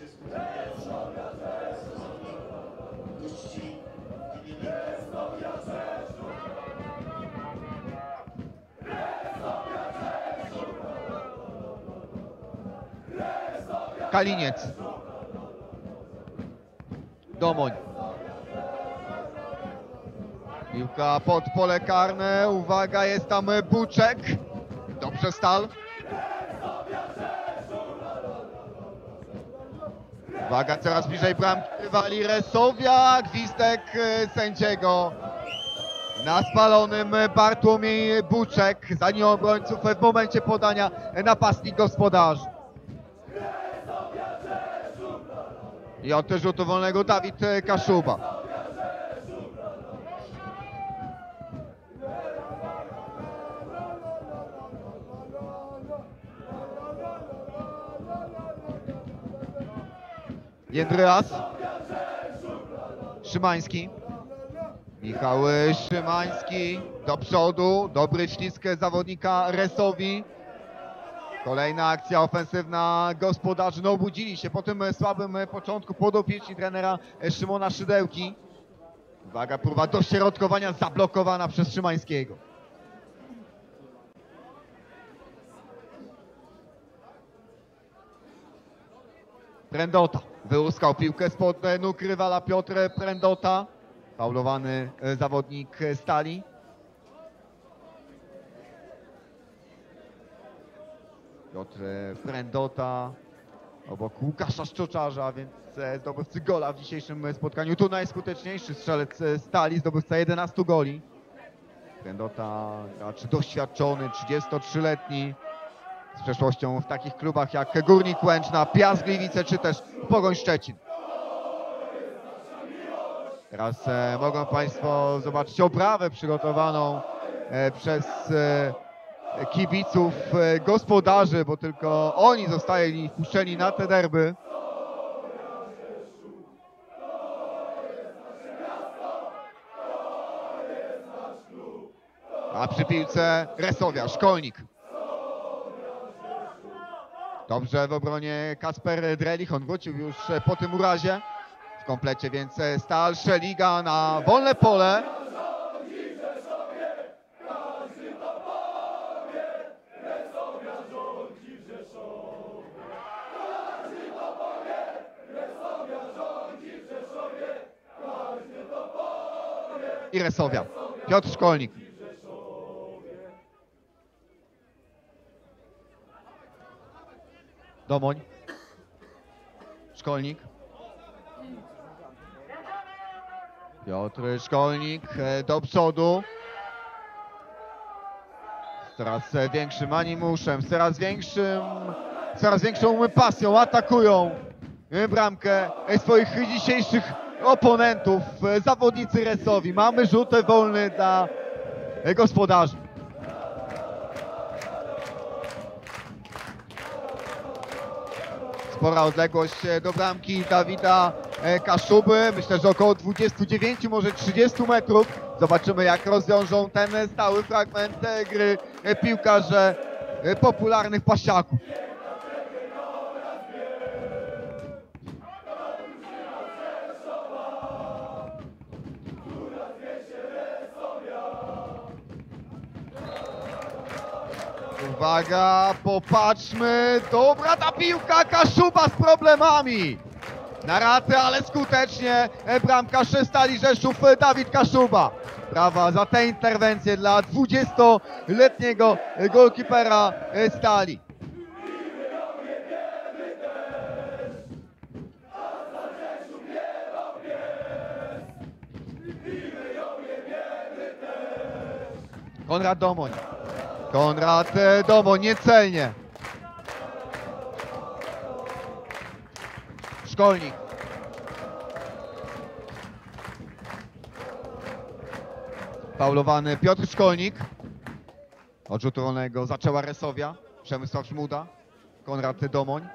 Kaliniec. Domoń. Piłka pod pole karne. Uwaga, jest tam Buczek. Dobrze Stal. Uwaga, coraz bliżej bramki rywali Resowia. Gwizdek sędziego. Na spalonym Bartłomiej Buczek. Za nim obrońców w momencie podania napastnik gospodarzy. I od rzutu wolnego Dawid Kaszuba. Jędryas. Szymański. Michał Szymański do przodu. Dobry ślisk zawodnika Resowi. Kolejna akcja ofensywna gospodarzy. No, obudzili się po tym słabym początku podopieczni trenera Szymona Szydełki. Uwaga, próba dośrodkowania zablokowana przez Szymańskiego. Prędota wyłuskał piłkę spod nóg rywala. Piotr Prędota. Faulowany zawodnik Stali. Piotr Prędota obok Łukasza Szczoczarza, więc zdobywcy gola w dzisiejszym spotkaniu. Tu najskuteczniejszy strzelec Stali, zdobywca jedenastu goli. Prędota, gracz doświadczony, trzydziestotrzyletni, z przeszłością w takich klubach jak Górnik Łęczna, Piast Gliwice czy też Pogoń Szczecin. Teraz e, mogą Państwo zobaczyć oprawę przygotowaną e, przez e, kibiców e, gospodarzy, bo tylko oni zostali wpuszczeni na te derby. A przy piłce Resowia, Szkolnik. Dobrze w obronie Kasper Drelich, on wrócił już po tym urazie. W komplecie więc Stal, Szeliga na wolne pole. I Resowia. Piotr Szkolnik. Domoń. Szkolnik. Piotr Szkolnik e, do przodu. Z coraz e, większym animuszem, z coraz większym, z coraz większą pasją atakują e, bramkę e, swoich dzisiejszych oponentów, e, zawodnicy Resowi. Mamy rzut wolny dla e, gospodarzy. Spora odległość do bramki Dawida Kaszuby. Myślę, że około dwudziestu dziewięciu, może trzydziestu metrów. Zobaczymy, jak rozwiążą ten stały fragment gry piłkarze popularnych pasiaków. Uwaga, popatrzmy, dobra ta piłka, Kaszuba z problemami. Na ratę, ale skutecznie bramkarz Stali Rzeszów, Dawid Kaszuba. Brawa za tę interwencję dla dwudziestoletniego golkipera Stali. Konrad Domoń. Konrad Domoń, niecelnie. Szkolnik. Faulowany Piotr Szkolnik. Od rzutu wolnego zaczęła Resowia. Przemysław Żmuda. Konrad Domoń.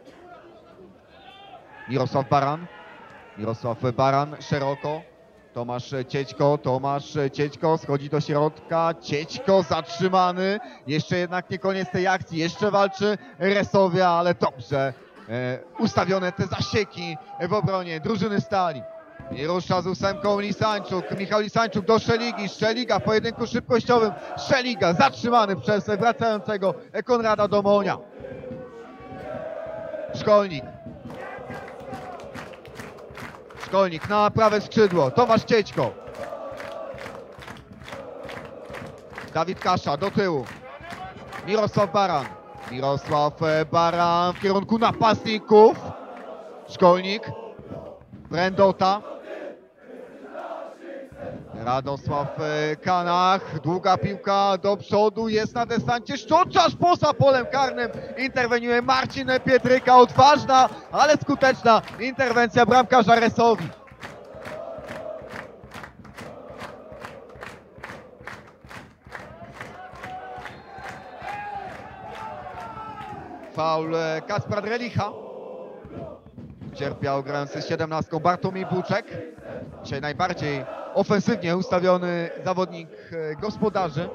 Mirosław Baran. Mirosław Baran szeroko. Tomasz Ciećko, Tomasz Ciećko schodzi do środka, Ciećko zatrzymany, jeszcze jednak nie koniec tej akcji, jeszcze walczy Resowia, ale dobrze e, ustawione te zasieki w obronie drużyny Stali. I rusza z ósemką Lisańczuk, Michał Lisańczuk do Szeligi, Szeliga w pojedynku szybkościowym, Szeliga zatrzymany przez wracającego Konrada Domonia. Szkolnik. Szkolnik na prawe skrzydło, Tomasz Ciećko. Dawid Kasza do tyłu. Mirosław Baran. Mirosław Baran w kierunku napastników. Szkolnik. Brendota. Radosław Kanach. Długa piłka do przodu, jest na dystansie Szczoczarz poza polem karnym. Interweniuje Marcin Pietryka. Odważna, ale skuteczna interwencja bramkarza Resowi. Faul Kacpra Drelicha. Cierpiał grający z siedemnastką Bartłomiej Buczek. Dzisiaj najbardziej ofensywnie ustawiony zawodnik gospodarzy.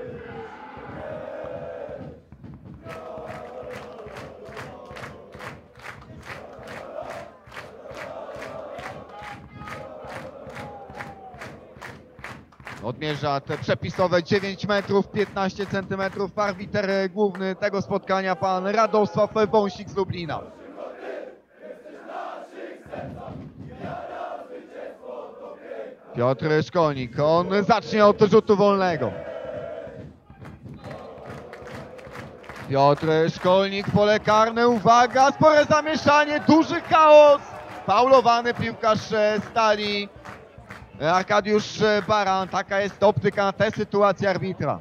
Odmierza te przepisowe dziewięć metrów piętnaście centymetrów. Arbiter główny tego spotkania, pan Radosław Wąsik z Lublina. Piotr Szkolnik, on zacznie od rzutu wolnego. Piotr Szkolnik, pole karne, uwaga, spore zamieszanie, duży chaos. Faulowany piłkarz Stali, Arkadiusz Baran, taka jest optyka na tę sytuację arbitra.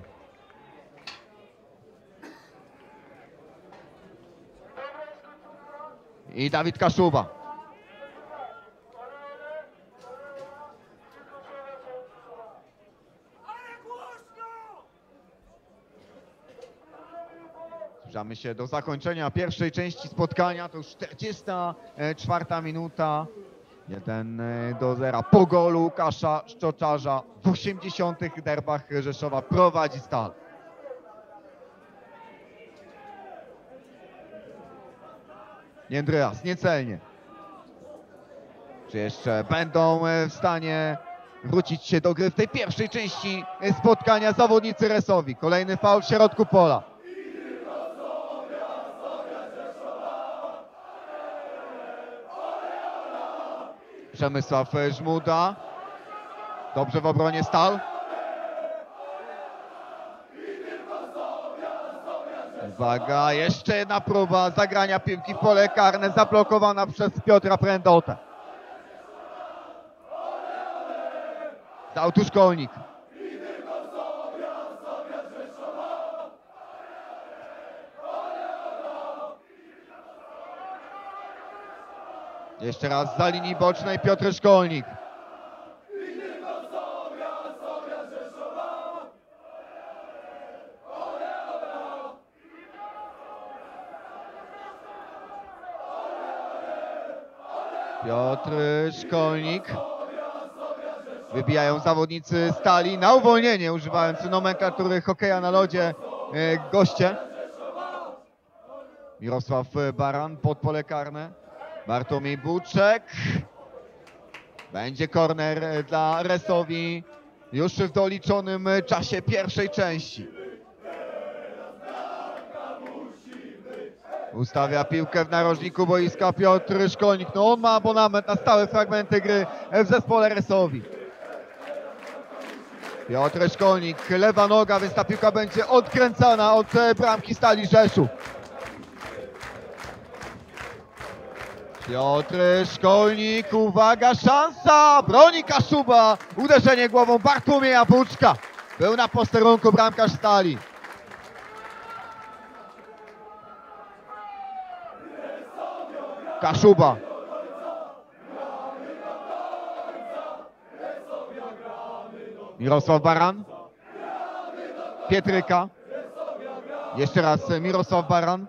I Dawid Kaszuba. Zbliżamy się do zakończenia pierwszej części spotkania, to już czterdziesta czwarta minuta. jeden do zera po golu Łukasza Szczoczarza w osiemdziesiątych derbach Rzeszowa prowadzi Stal. Jędryas niecelnie. Czy jeszcze będą w stanie wrócić się do gry w tej pierwszej części spotkania zawodnicy Resowi? Kolejny faul w środku pola. Przemysław Żmuda. Dobrze w obronie Stal. Uwaga, jeszcze jedna próba zagrania piłki w pole karne, zablokowana przez Piotra Prędotę. Dał tu Szkolnik. Jeszcze raz za linii bocznej Piotr Szkolnik. Piotr Szkolnik. Wybijają zawodnicy Stali na uwolnienie, używając nomenklatury hokeja na lodzie e, goście. Mirosław Baran pod pole karne. Bartłomiej Buczek. Będzie korner dla Resowi już w doliczonym czasie pierwszej części. Ustawia piłkę w narożniku boiska Piotr Szkolnik. No on ma abonament na stałe fragmenty gry w zespole Resowi. Piotr Szkolnik, lewa noga, więc ta piłka będzie odkręcana od bramki Stali Rzeszów. Piotr Szkolnik, uwaga, szansa! Broni Kaszuba, uderzenie głową Bartłomieja Buczka. Był na posterunku bramkarz Stali. Kaszuba. Mirosław Baran. Pietryka. Jeszcze raz Mirosław Baran.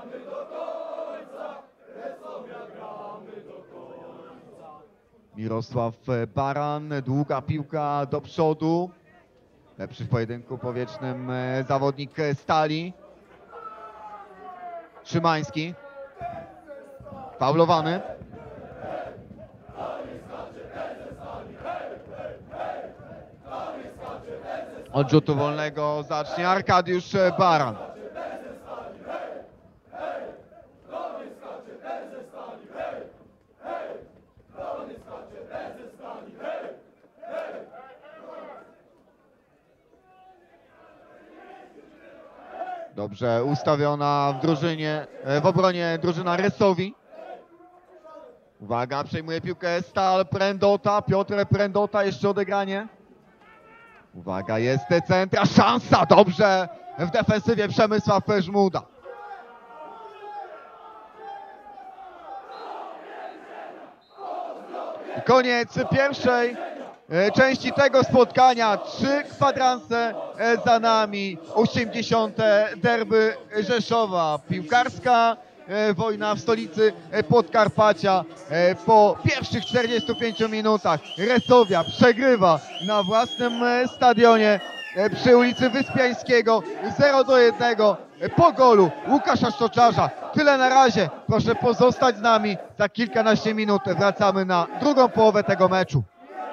Mirosław Baran, długa piłka do przodu. Lepszy w pojedynku powietrznym zawodnik Stali. Szymański. Faulowany. Od rzutu wolnego zacznie Arkadiusz Baran. Dobrze ustawiona w drużynie, w obronie drużyna Resowi. Uwaga, przejmuje piłkę Stal, Prędota, Piotr Prędota, jeszcze odegranie. Uwaga, jest centra, szansa, dobrze w defensywie Przemysław Żmuda. Koniec pierwszej części tego spotkania. Trzy kwadranse za nami. osiemdziesiąte derby Rzeszowa. Piłkarska wojna w stolicy Podkarpacia. Po pierwszych czterdziestu pięciu minutach Resowia przegrywa na własnym stadionie przy ulicy Wyspiańskiego zero do jednego po golu Łukasza Szczoczarza. Tyle na razie. Proszę pozostać z nami. Za kilkanaście minut wracamy na drugą połowę tego meczu.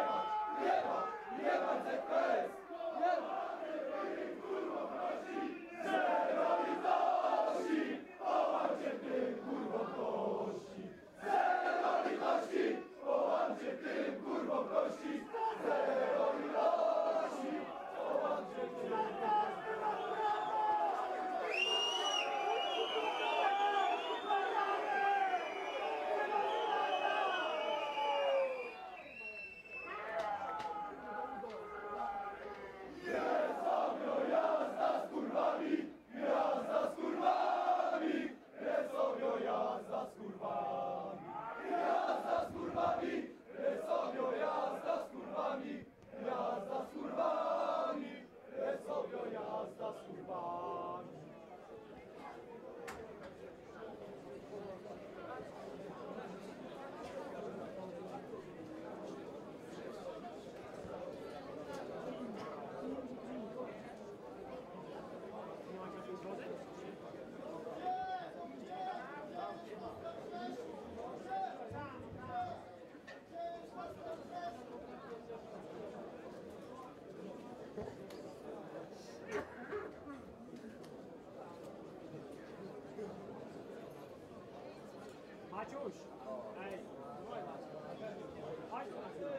Maciuś! Ej! Chodź tu!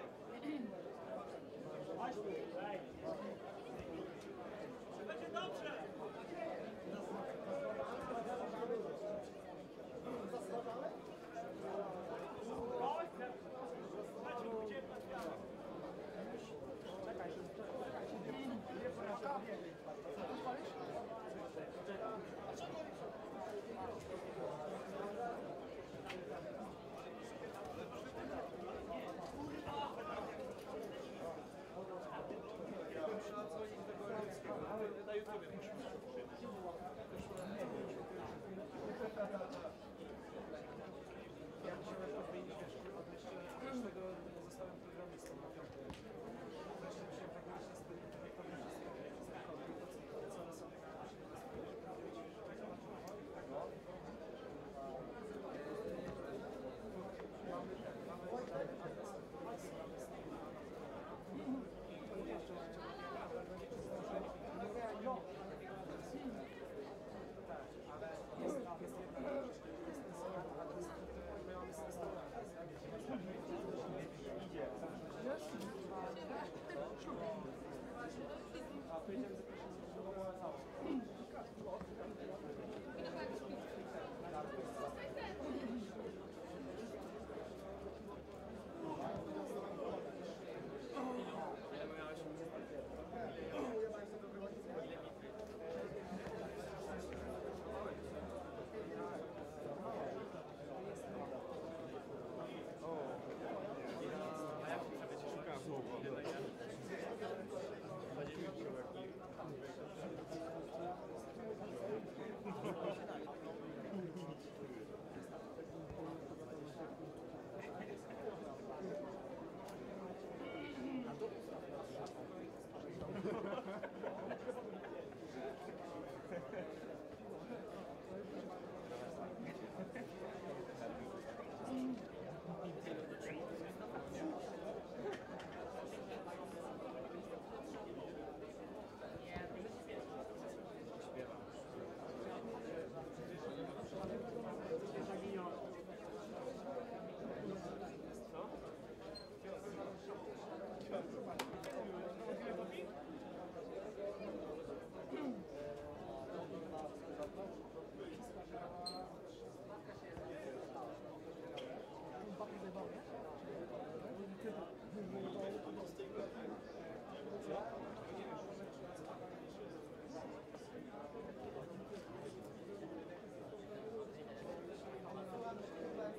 Chodź tu! Ej! Będzie dobrze!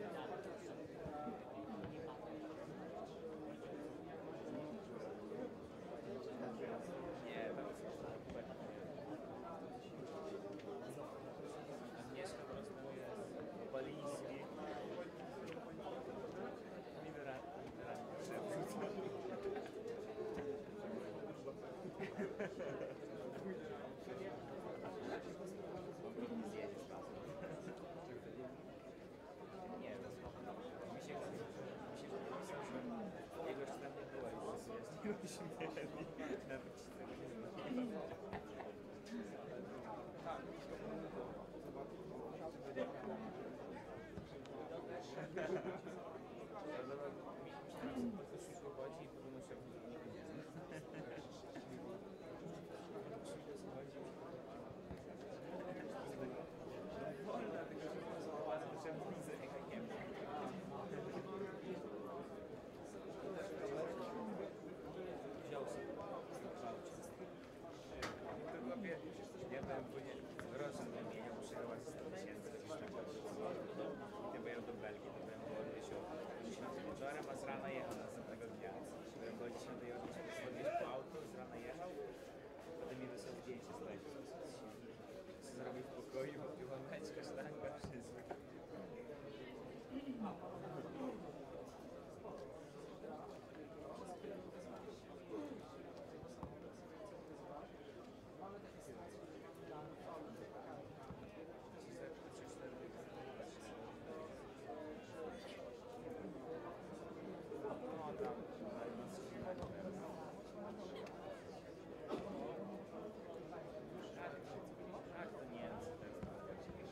Nie, tam Agnieszka rozumie Baliński. Liberalny. Zjedziesz tam. Nie wiem, mi się mi się napisał, że jego jeszcze tam nie było i wszyscy jest śmieli. Nawet ci tego nie zmienili. Mi po prostu chodzi i powinno się wolno, tylko że bardzo potrzebny widzę, jak nie wiem. Wziął sobie to głupie, ja byłem później roczny wymienił, przyjechał z sto tysięcy, gdzieś tam i pojechał do Belgii, to byłem było dziesiątej wieczorem, a z rana jechał następnego dnia. Byłem było dziesiątej odnieść po auto, z rana jechał, potem mi wysłał zdjęcie z tego, co zrobił w pokoju, piła meczka, sztanga, wszystko. No tam, tak, to Niemcy, to jest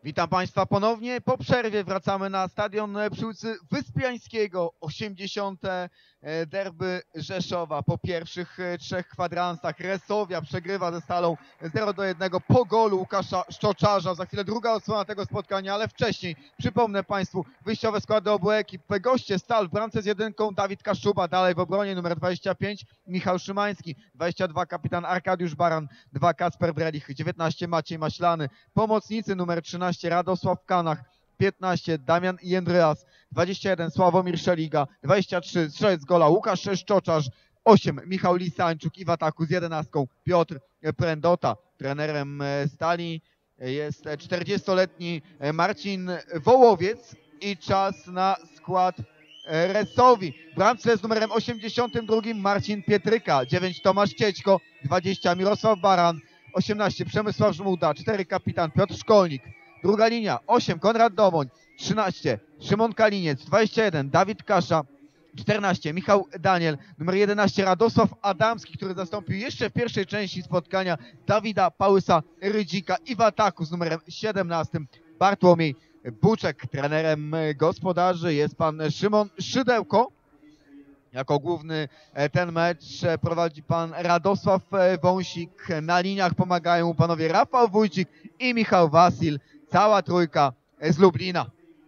Witam Państwa ponownie. Po przerwie wracamy na stadion przy ulicy Wyspiańskiego. osiemdziesiąte derby Rzeszowa. Po pierwszych trzech kwadransach Resowia przegrywa ze Stalą zero do jednego po golu Łukasza Szczoczarza. Za chwilę druga odsłona tego spotkania, ale wcześniej przypomnę Państwu wyjściowe składy obu ekip. Goście Stal w bramce z jedynką Dawid Kaszuba, dalej w obronie numer dwadzieścia pięć Michał Szymański, dwadzieścia dwa kapitan Arkadiusz Baran, dwa Kacper Brelich, dziewiętnaście Maciej Maślany, pomocnicy numer trzynaście Radosław Kanach, piętnaście Damian Jędryas, dwadzieścia jeden Sławomir Szeliga, dwadzieścia trzy strzelec gola Łukasz Szczoczarz, osiem Michał Lisańczuk i w ataku z jedenastką Piotr Prędota. Trenerem Stali jest czterdziestoletni Marcin Wołowiec i czas na skład Resowi. W bramce z numerem osiemdziesiątym drugim Marcin Pietryka, dziewięć Tomasz Ciećko, dwadzieścia Mirosław Baran, osiemnaście Przemysław Żmuda, cztery kapitan Piotr Szkolnik. Druga linia, osiem Konrad Domoń, trzynaście Szymon Kaliniec, dwadzieścia jeden Dawid Kasza, czternaście Michał Daniel, numer jedenaście Radosław Adamski, który zastąpił jeszcze w pierwszej części spotkania Dawida Pałysa Rydzika i w ataku z numerem siedemnastym Bartłomiej Buczek. Trenerem gospodarzy jest pan Szymon Szydełko. Jako główny ten mecz prowadzi pan Radosław Wąsik. Na liniach pomagają panowie Rafał Wójcik i Michał Wasil. Cała trójka z Lublina.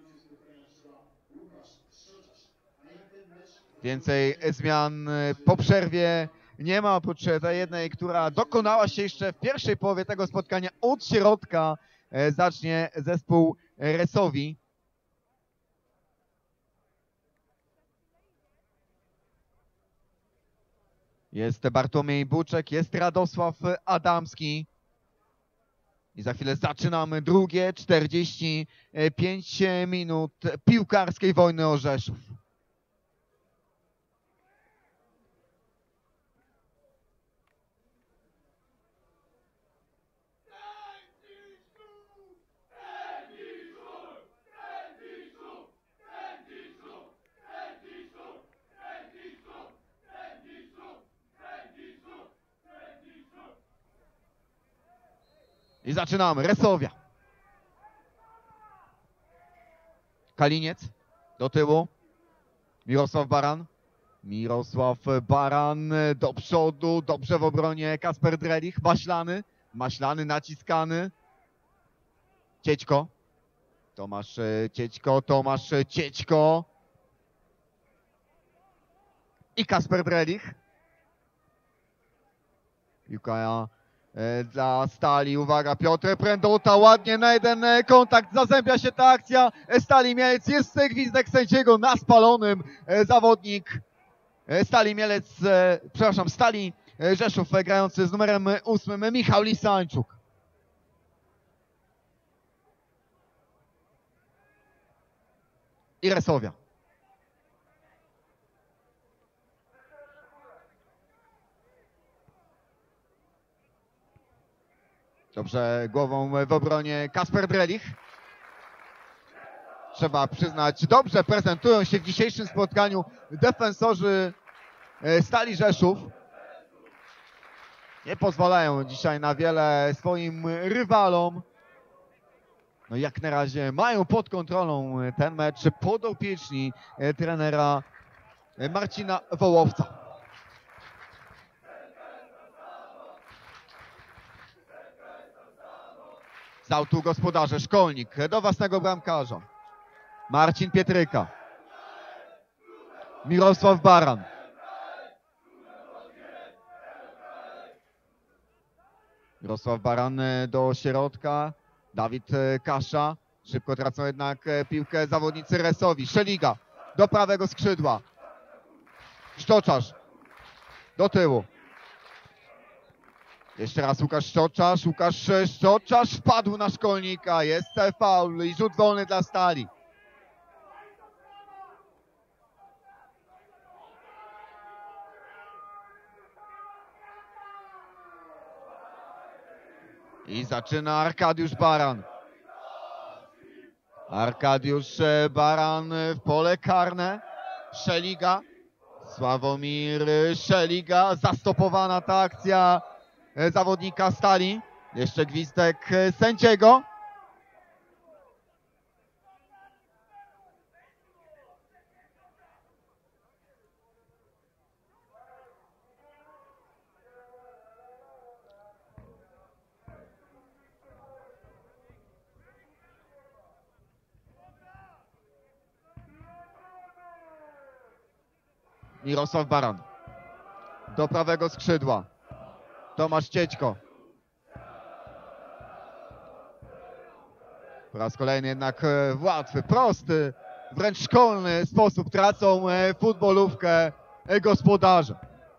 Więcej zmian po przerwie nie ma, oprócz tej jednej, która dokonała się jeszcze w pierwszej połowie tego spotkania. Od środka zacznie zespół Resowi. Jest Bartłomiej Buczek, jest Radosław Adamski. I za chwilę zaczynamy drugie czterdzieści pięć minut piłkarskiej wojny o Rzeszów. I zaczynamy. Resowia. Kaliniec do tyłu. Mirosław Baran. Mirosław Baran do przodu. Dobrze w obronie Kasper Drelich. Maślany. Maślany naciskany. Ciećko. Tomasz Ciećko. Tomasz Ciećko. I Kasper Drelich. Piłka dla Stali, uwaga, Piotr Prędota, ładnie na jeden kontakt, zazębia się ta akcja Stali Mielec, jest gwizdek sędziego na spalonym, zawodnik Stali Mielec, przepraszam, Stali Rzeszów grający z numerem ósmym Michał Lisańczuk. I Resowia. Dobrze głową w obronie Kasper Drelich. Trzeba przyznać, dobrze prezentują się w dzisiejszym spotkaniu defensorzy Stali Rzeszów. Nie pozwalają dzisiaj na wiele swoim rywalom. No jak na razie mają pod kontrolą ten mecz podopieczni trenera Marcina Wołowca. Z autu gospodarze Szkolnik do własnego bramkarza. Marcin Pietryka. Mirosław Baran. Mirosław Baran do środka. Dawid Kasza. Szybko tracą jednak piłkę zawodnicy Resowi. Szeliga do prawego skrzydła. Szczoczarz do tyłu. Jeszcze raz Łukasz Szczoczarz. Łukasz Szczoczarz wpadł na Szkolnika. Jest faul i rzut wolny dla Stali. I zaczyna Arkadiusz Baran. Arkadiusz Baran w pole karne. Szeliga. Sławomir Szeliga. Zastopowana ta akcja zawodnika Stali. Jeszcze gwizdek sędziego. Mirosław Baran. Do prawego skrzydła. Tomasz Ciećko. Po raz kolejny jednak w łatwy, prosty, wręcz szkolny sposób tracą futbolówkę gospodarze.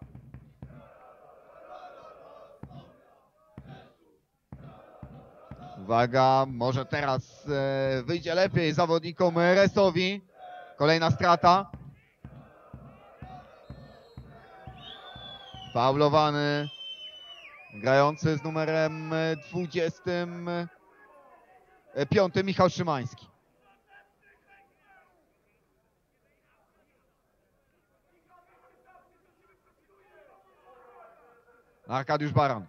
Uwaga, może teraz wyjdzie lepiej zawodnikom Resowi. Kolejna strata. Faulowany grający z numerem dwudziestym piątym Michał Szymański. Arkadiusz Baran.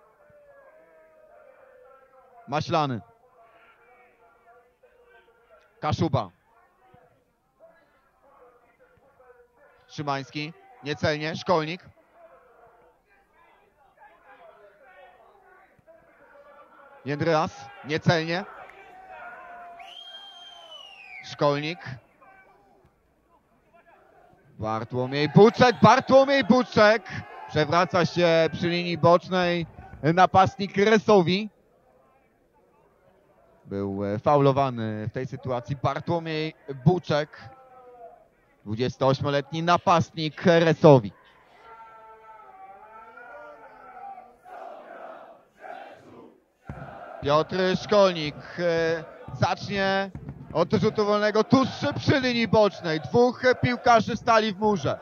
Maślany. Kaszuba. Szymański. Niecelnie. Szkolnik. Jędryas. Niecelnie. Szkolnik. Bartłomiej Buczek. Bartłomiej Buczek. Przewraca się przy linii bocznej napastnik Resowi. Był faulowany w tej sytuacji Bartłomiej Buczek. dwudziestoośmioletni napastnik Resowi. Piotr Szkolnik zacznie od rzutu wolnego tuż przy linii bocznej. Dwóch piłkarzy stali w murze.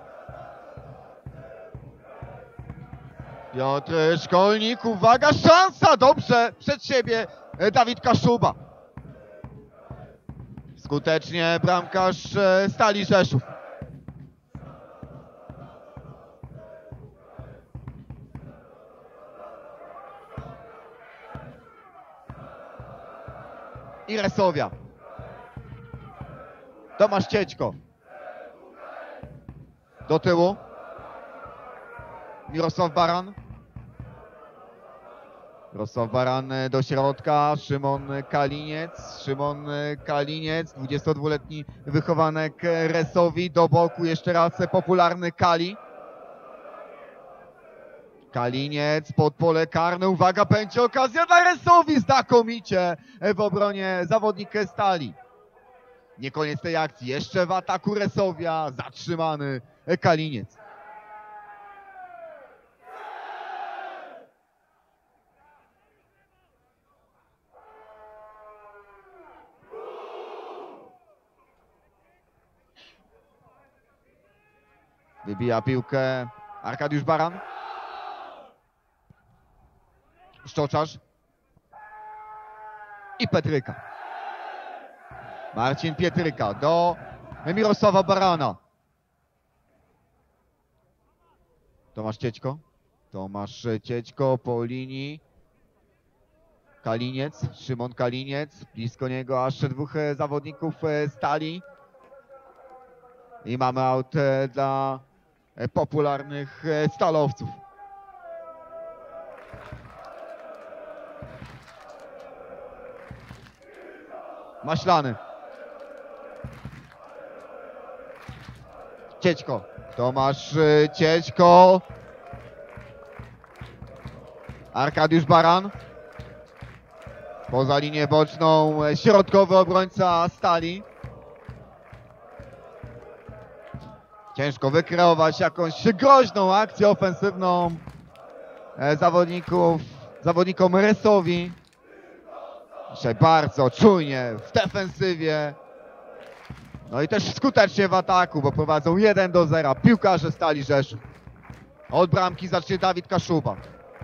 Piotr Szkolnik, uwaga, szansa, dobrze, przed siebie Dawid Kaszuba. Skutecznie bramkarz Stali Rzeszów. I Resowia. Tomasz Ciećko. Do tyłu. Mirosław Baran. Mirosław Baran do środka. Szymon Kaliniec. Szymon Kaliniec, dwudziestodwuletni wychowanek Resowi. Do boku jeszcze raz popularny Kali. Kaliniec pod pole karne. Uwaga, będzie okazja dla Resowi. Znakomicie w obronie zawodnik Stali. Nie koniec tej akcji. Jeszcze w ataku Resowia. Zatrzymany Kaliniec. Wybija piłkę Arkadiusz Baran. Szczoczarz. I Petryka. Marcin Pietryka do Mirosława Barana. Tomasz Ciećko. Tomasz Ciećko po linii. Kaliniec. Szymon Kaliniec. Blisko niego aż dwóch zawodników Stali. I mamy aut dla popularnych stalowców. Maślany. Ciećko. Tomasz Ciećko. Arkadiusz Baran. Poza linię boczną środkowy obrońca Stali. Ciężko wykreować jakąś groźną akcję ofensywną zawodników, zawodnikom Resowi. Dzisiaj bardzo czujnie w defensywie. No i też skutecznie w ataku, bo prowadzą jeden do zera. Piłkarze Stali Rzeszów. Od bramki zacznie Dawid Kaszuba.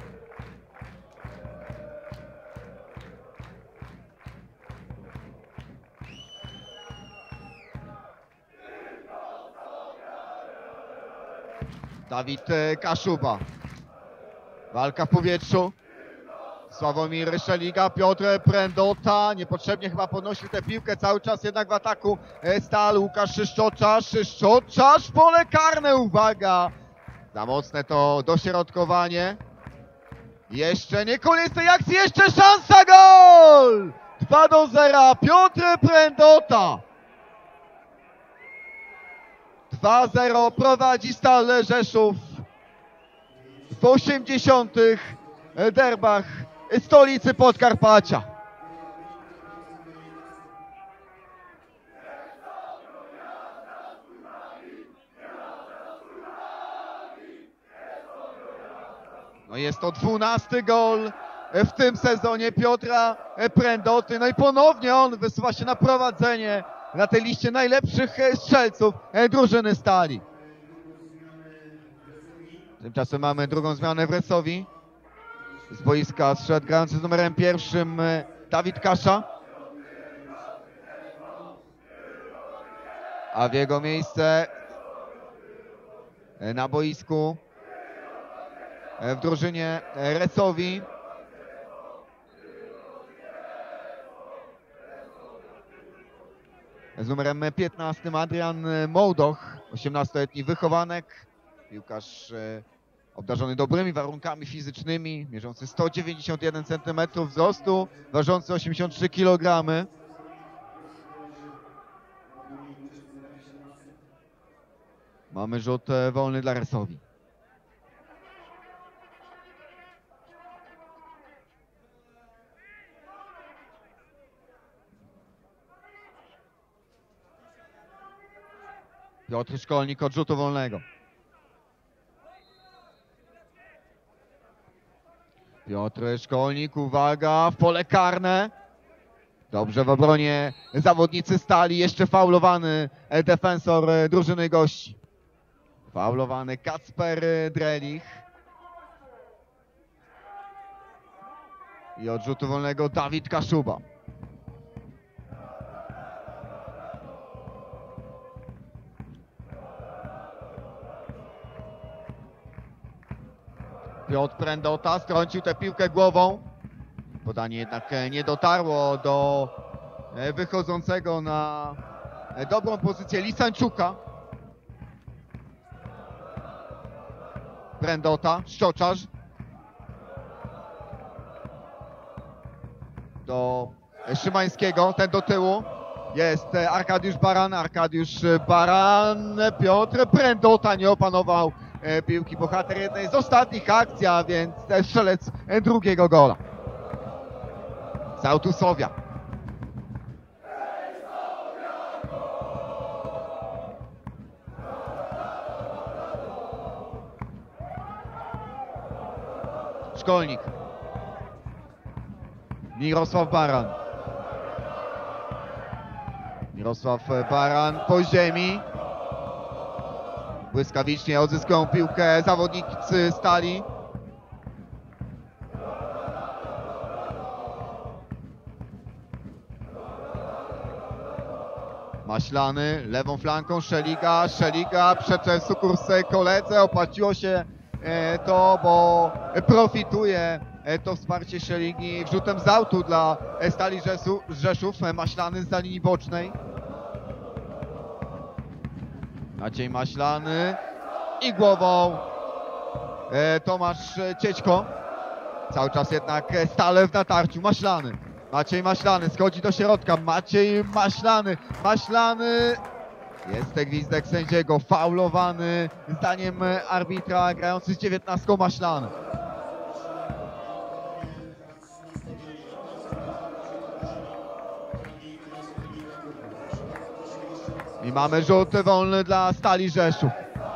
Dawid Kaszuba. Walka w powietrzu. Sławomir Szeliga, Piotr Prędota. Niepotrzebnie chyba podnosił tę piłkę. Cały czas jednak w ataku Stal. Łukasz Szczoczarz. Szczoczarz, pole karne, uwaga. Za mocne to dośrodkowanie. Jeszcze nie koniec tej akcji. Jeszcze szansa, gol! dwa do zera. Piotr Prędota. dwa zero prowadzi Stal Rzeszów w osiemdziesiątych derbach stolicy Podkarpacia. No jest to dwunasty gol w tym sezonie Piotra Prędoty. No i ponownie on wysuwa się na prowadzenie na tej liście najlepszych strzelców drużyny Stali. Tymczasem mamy drugą zmianę w Resowi. Z boiska zszedł grający z numerem pierwszym Dawid Kasza. A w jego miejsce na boisku w drużynie Resowi z numerem piętnastym Adrian Mołdoch, osiemnastoletni wychowanek, piłkarz obdarzony dobrymi warunkami fizycznymi, mierzący sto dziewięćdziesiąt jeden centymetrów wzrostu, ważący osiemdziesiąt trzy kilogramy. Mamy rzut wolny dla Resowi. Piotr Szkolnik od rzutu wolnego. Piotr Szkolnik, uwaga, w pole karne. Dobrze w obronie zawodnicy Stali, jeszcze faulowany defensor drużyny gości. Faulowany Kacper Drelich. I od rzutu wolnego Dawid Kaszuba. Piotr Prędota strącił tę piłkę głową. Podanie jednak nie dotarło do wychodzącego na dobrą pozycję Lisańczuka. Prędota, Szczoczarz. Do Szymańskiego, ten do tyłu. Jest Arkadiusz Baran, Arkadiusz Baran, Piotr Prędota nie opanował piłki. Bohater jednej z ostatnich akcji, a więc strzelec drugiego gola. Z Autusowia. Szkolnik. Mirosław Baran. Mirosław Baran po ziemi. Błyskawicznie odzyskują piłkę zawodnicy Stali. Maślany lewą flanką, Szeliga, Szeliga przed sukurs koledze, opłaciło się to, bo profituje to wsparcie Szeligi wrzutem z autu dla Stali Rzeszów. Maślany z linii bocznej. Maciej Maślany i głową Tomasz Ciećko. Cały czas jednak stale w natarciu. Maślany. Maciej Maślany schodzi do środka. Maciej Maślany. Maślany. Jest gwizdek sędziego. Faulowany zdaniem arbitra grający z dziewiętnastką Maślany. I mamy rzut wolny dla Stali Rzeszów.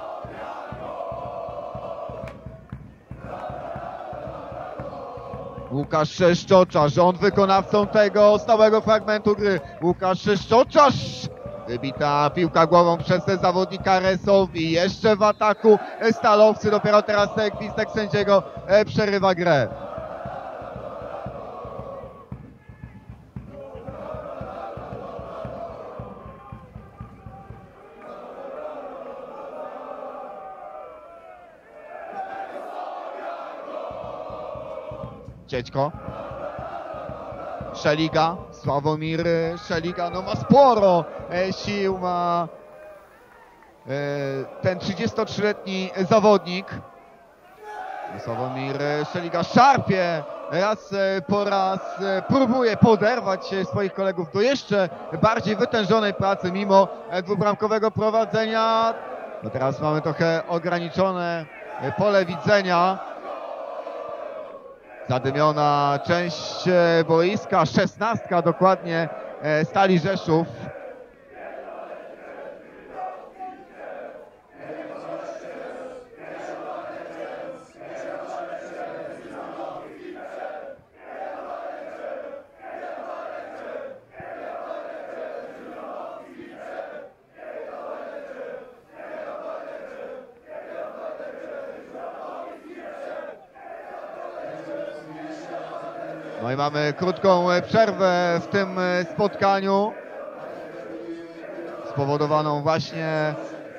Łukasz Szczoczarz, on wykonawcą tego stałego fragmentu gry. Łukasz Szczoczarz. Wybita piłka głową przez zawodnika Resowi. Jeszcze w ataku stalowcy. Dopiero teraz gwizdek sędziego przerywa grę. Ciećko. Szeliga, Sławomir Szeliga, no ma sporo e, sił, ma e, ten trzydziestotrzyletni zawodnik. Sławomir Szeliga szarpie raz po raz, e, próbuje poderwać swoich kolegów do jeszcze bardziej wytężonej pracy mimo dwubramkowego prowadzenia. No teraz mamy trochę ograniczone pole widzenia. Zadymiona część boiska, szesnastka dokładnie Stali Rzeszów. No i mamy krótką przerwę w tym spotkaniu, spowodowaną właśnie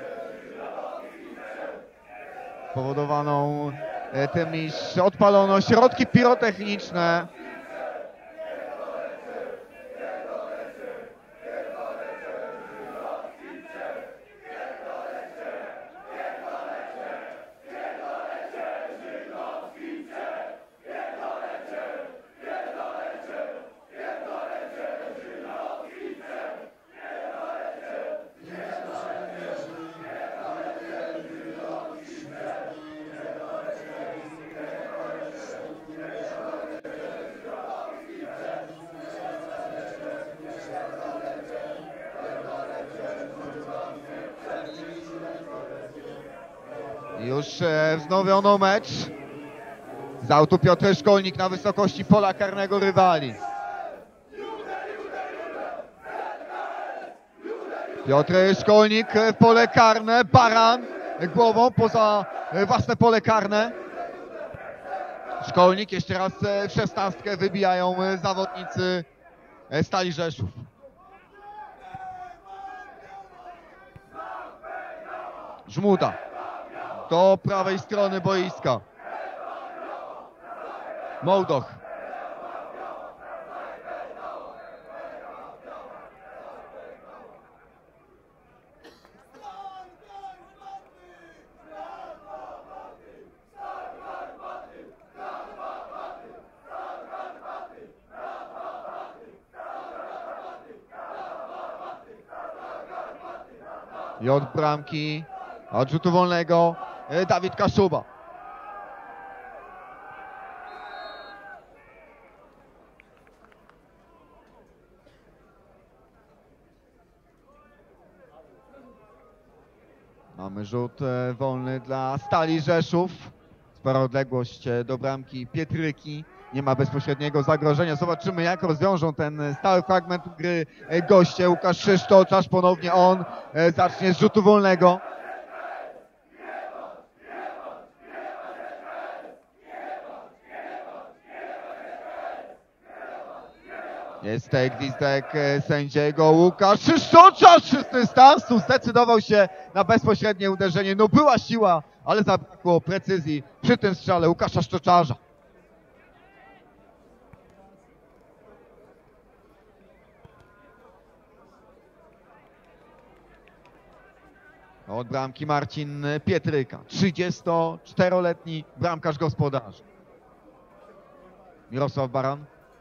spowodowaną tym, iż odpalono środki pirotechniczne. Już wznowiono mecz. Z autu Piotr Szkolnik na wysokości pola karnego rywali. Piotr Szkolnik w pole karne, Baran głową poza własne pole karne. Szkolnik jeszcze raz w szesnastkę wybijają zawodnicy Stali Rzeszów. Żmuda do prawej strony boiska. Mołdoch. I od bramki, od rzutu wolnego Dawid Kaszuba. Mamy rzut wolny dla Stali Rzeszów. Spora odległość do bramki Pietryki. Nie ma bezpośredniego zagrożenia. Zobaczymy, jak rozwiążą ten stały fragment gry goście. Łukasz Krzysztoczarz, ponownie on zacznie z rzutu wolnego. Jest gwizdek sędziego. Łukasz Krzysztoczarz, czysty startu, zdecydował się na bezpośrednie uderzenie. No była siła, ale zabrakło precyzji przy tym strzale Łukasza Szczoczarza. Od bramki Marcin Pietryka, trzydziestoczteroletni bramkarz gospodarzy. Mirosław Baran.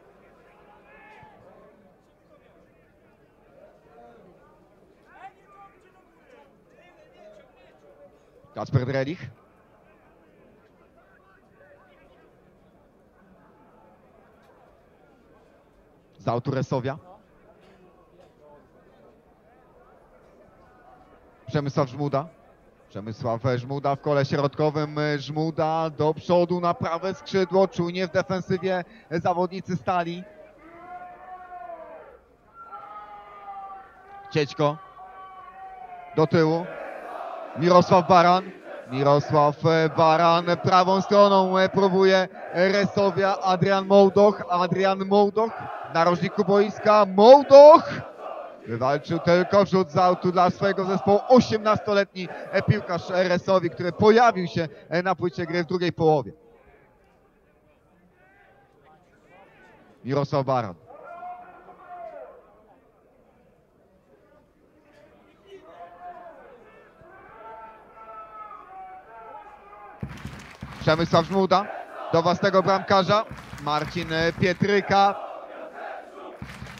Kacper Drelich. Z autu Resowia. Przemysław Żmuda. Przemysław Żmuda w kole środkowym. Żmuda do przodu na prawe skrzydło. Czujnie w defensywie zawodnicy Stali. Ciećko. Do tyłu. Mirosław Baran. Mirosław Baran prawą stroną próbuje Resowia. Adrian Mołdoch. Adrian Mołdoch w narożniku boiska. Mołdoch wywalczył tylko wrzut z autu dla swojego zespołu. osiemnastoletni piłkarz Resowi, który pojawił się na płycie gry w drugiej połowie. Mirosław Baran. Przemysław Żmuda do własnego bramkarza. Marcin Pietryka.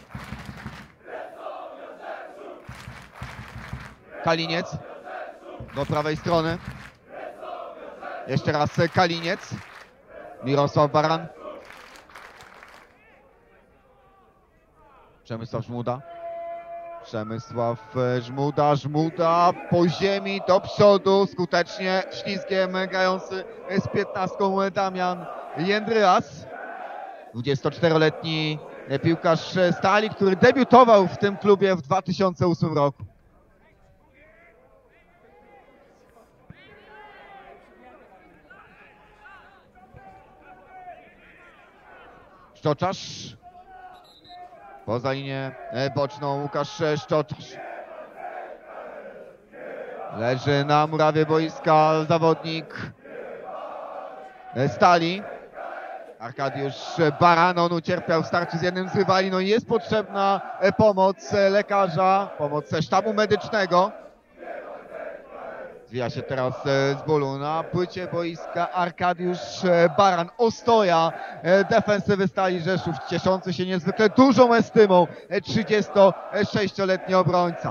Kaliniec do prawej strony. Jeszcze raz Kaliniec. Mirosław Baran. Przemysław Żmuda. Przemysław Żmuda, Żmuda po ziemi, do przodu, skutecznie ślizgiem grający z piętnastką Damian Jędryas. dwudziestoczteroletni piłkarz Stali, który debiutował w tym klubie w dwa tysiące ósmym roku. Szczoczarz. Poza linię boczną Łukasz Szczoczarz. Leży na murawie boiska zawodnik Stali. Arkadiusz Baran, on ucierpiał w starciu z jednym z rywali. No i jest potrzebna pomoc lekarza, pomoc sztabu medycznego. Zwija się teraz z bólu na płycie boiska Arkadiusz Baran, ostoja defensywy Stali Rzeszów, cieszący się niezwykle dużą estymą trzydziestosześcioletni obrońca.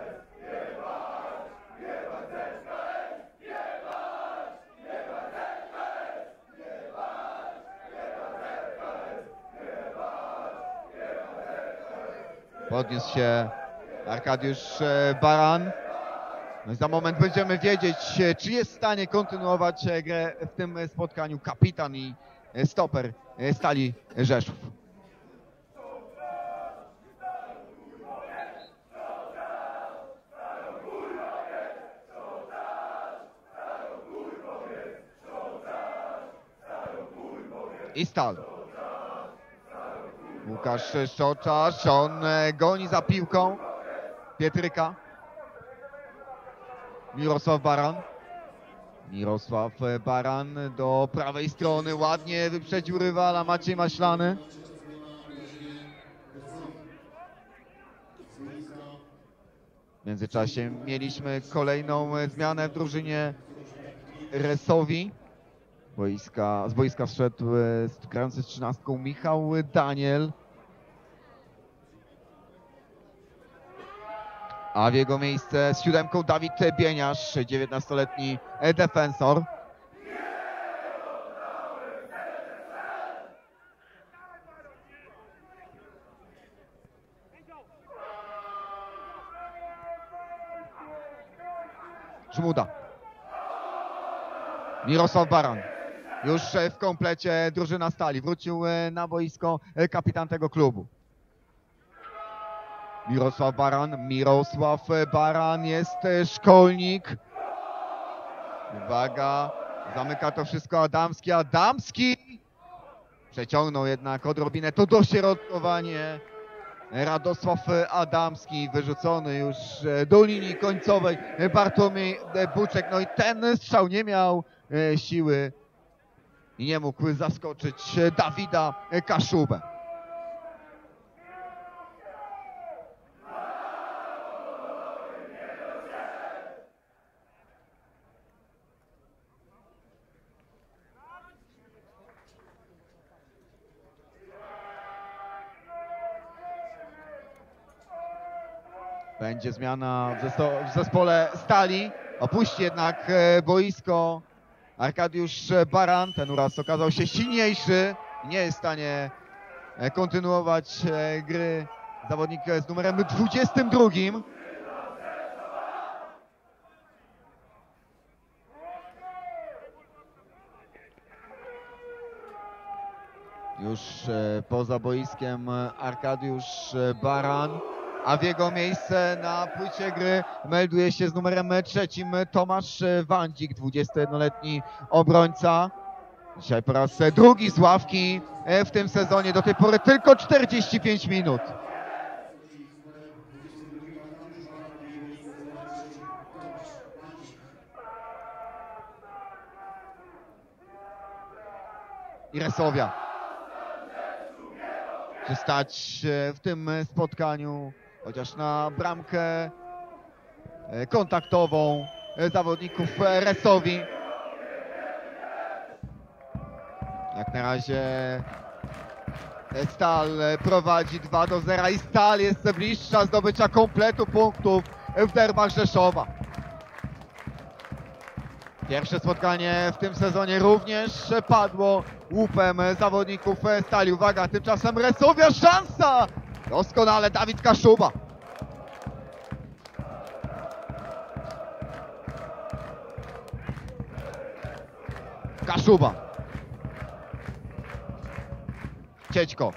Podniósł się Arkadiusz Baran. No i za moment będziemy wiedzieć, czy jest w stanie kontynuować grę w tym spotkaniu kapitan i stoper Stali Rzeszów. I Stal. Łukasz Szczoczarz, on goni za piłką Pietryka. Mirosław Baran. Mirosław Baran do prawej strony, ładnie wyprzedził rywala Maciej Maślany. W międzyczasie mieliśmy kolejną zmianę w drużynie Resowi. Boiska, z boiska wszedł grający z trzynastką Michał Daniel. A w jego miejsce z siódemką Dawid Bieniasz, dziewiętnastoletni defensor. Żmuda. Mirosław Baran. Już w komplecie drużyna Stali. Wrócił na boisko kapitan tego klubu. Mirosław Baran, Mirosław Baran, jest szkolnik. Uwaga, zamyka to wszystko Adamski, Adamski! Przeciągnął jednak odrobinę to dośrodkowanie. Radosław Adamski, wyrzucony już do linii końcowej. Bartłomiej Buczek, no i ten strzał nie miał siły i nie mógł zaskoczyć Dawida Kaszubę. Będzie zmiana w zespole Stali. Opuści jednak boisko Arkadiusz Baran. Ten uraz okazał się silniejszy. Nie jest w stanie kontynuować gry zawodnik z numerem dwudziestym drugim. Już poza boiskiem Arkadiusz Baran. A w jego miejsce na płycie gry melduje się z numerem trzecim Tomasz Wandzik, dwudziestojednoletni obrońca. Dzisiaj po raz drugi z ławki w tym sezonie, do tej pory tylko czterdzieści pięć minut. I Resowia. Czy stać w tym spotkaniu chociaż na bramkę kontaktową zawodników Resowi. Jak na razie Stal prowadzi dwa do zera i Stal jest bliższa zdobycia kompletu punktów w derbach Rzeszowa. Pierwsze spotkanie w tym sezonie również padło łupem zawodników Stali. Uwaga, tymczasem Resowia, szansa! Doskonale Dawid Kaszuba. Kaszuba. Ciećko.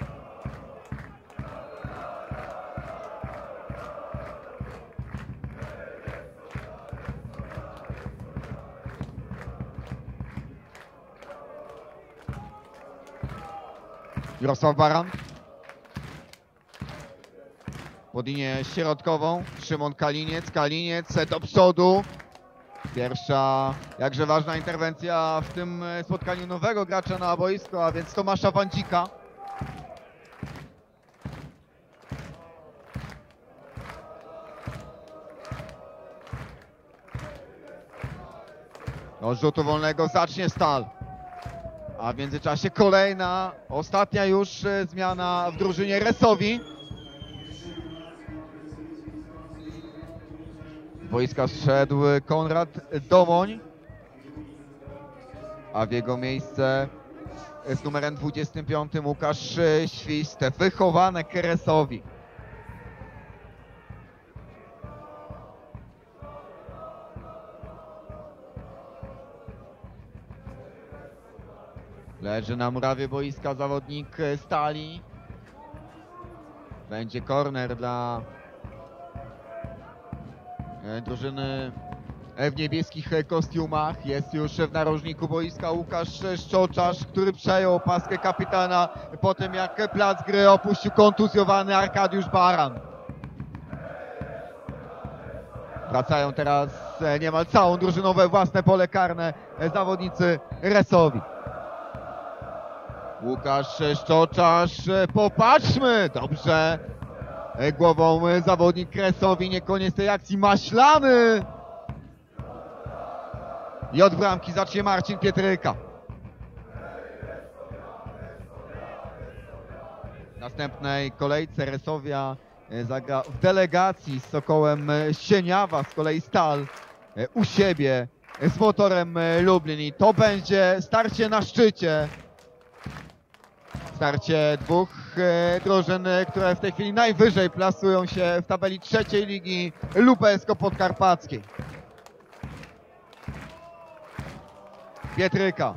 Mirosław Baran. Pod linię środkową. Szymon Kaliniec. Kaliniec do przodu. Pierwsza, jakże ważna interwencja w tym spotkaniu nowego gracza na boisku, a więc Tomasza Wandzika. Od rzutu wolnego zacznie Stal. A w międzyczasie kolejna, ostatnia już e, zmiana w drużynie Resowi. Z boiska zszedł Konrad Domoń, a w jego miejsce z numerem dwudziestym piątym Łukasz Świst, wychowanek Resowi. Leży na murawie boiska zawodnik Stali. Będzie korner dla drużyny w niebieskich kostiumach. Jest już w narożniku boiska Łukasz Szczoczarz, który przejął paskę kapitana po tym, jak plac gry opuścił kontuzjowany Arkadiusz Baran. Wracają teraz niemal całą drużyną we własne pole karne zawodnicy Resowi. Łukasz Szczoczarz, popatrzmy, dobrze, głową zawodnik Resowi, nie koniec tej akcji, Maślany i od bramki zacznie Marcin Pietryka. W następnej kolejce Resowia zagra w delegacji z Sokołem Sieniawa, z kolei Stal u siebie z Motorem Lublin i to będzie starcie na szczycie. Starcie dwóch e, drużyn, które w tej chwili najwyżej plasują się w tabeli trzeciej ligi lubelsko-podkarpackiej. Pietryka.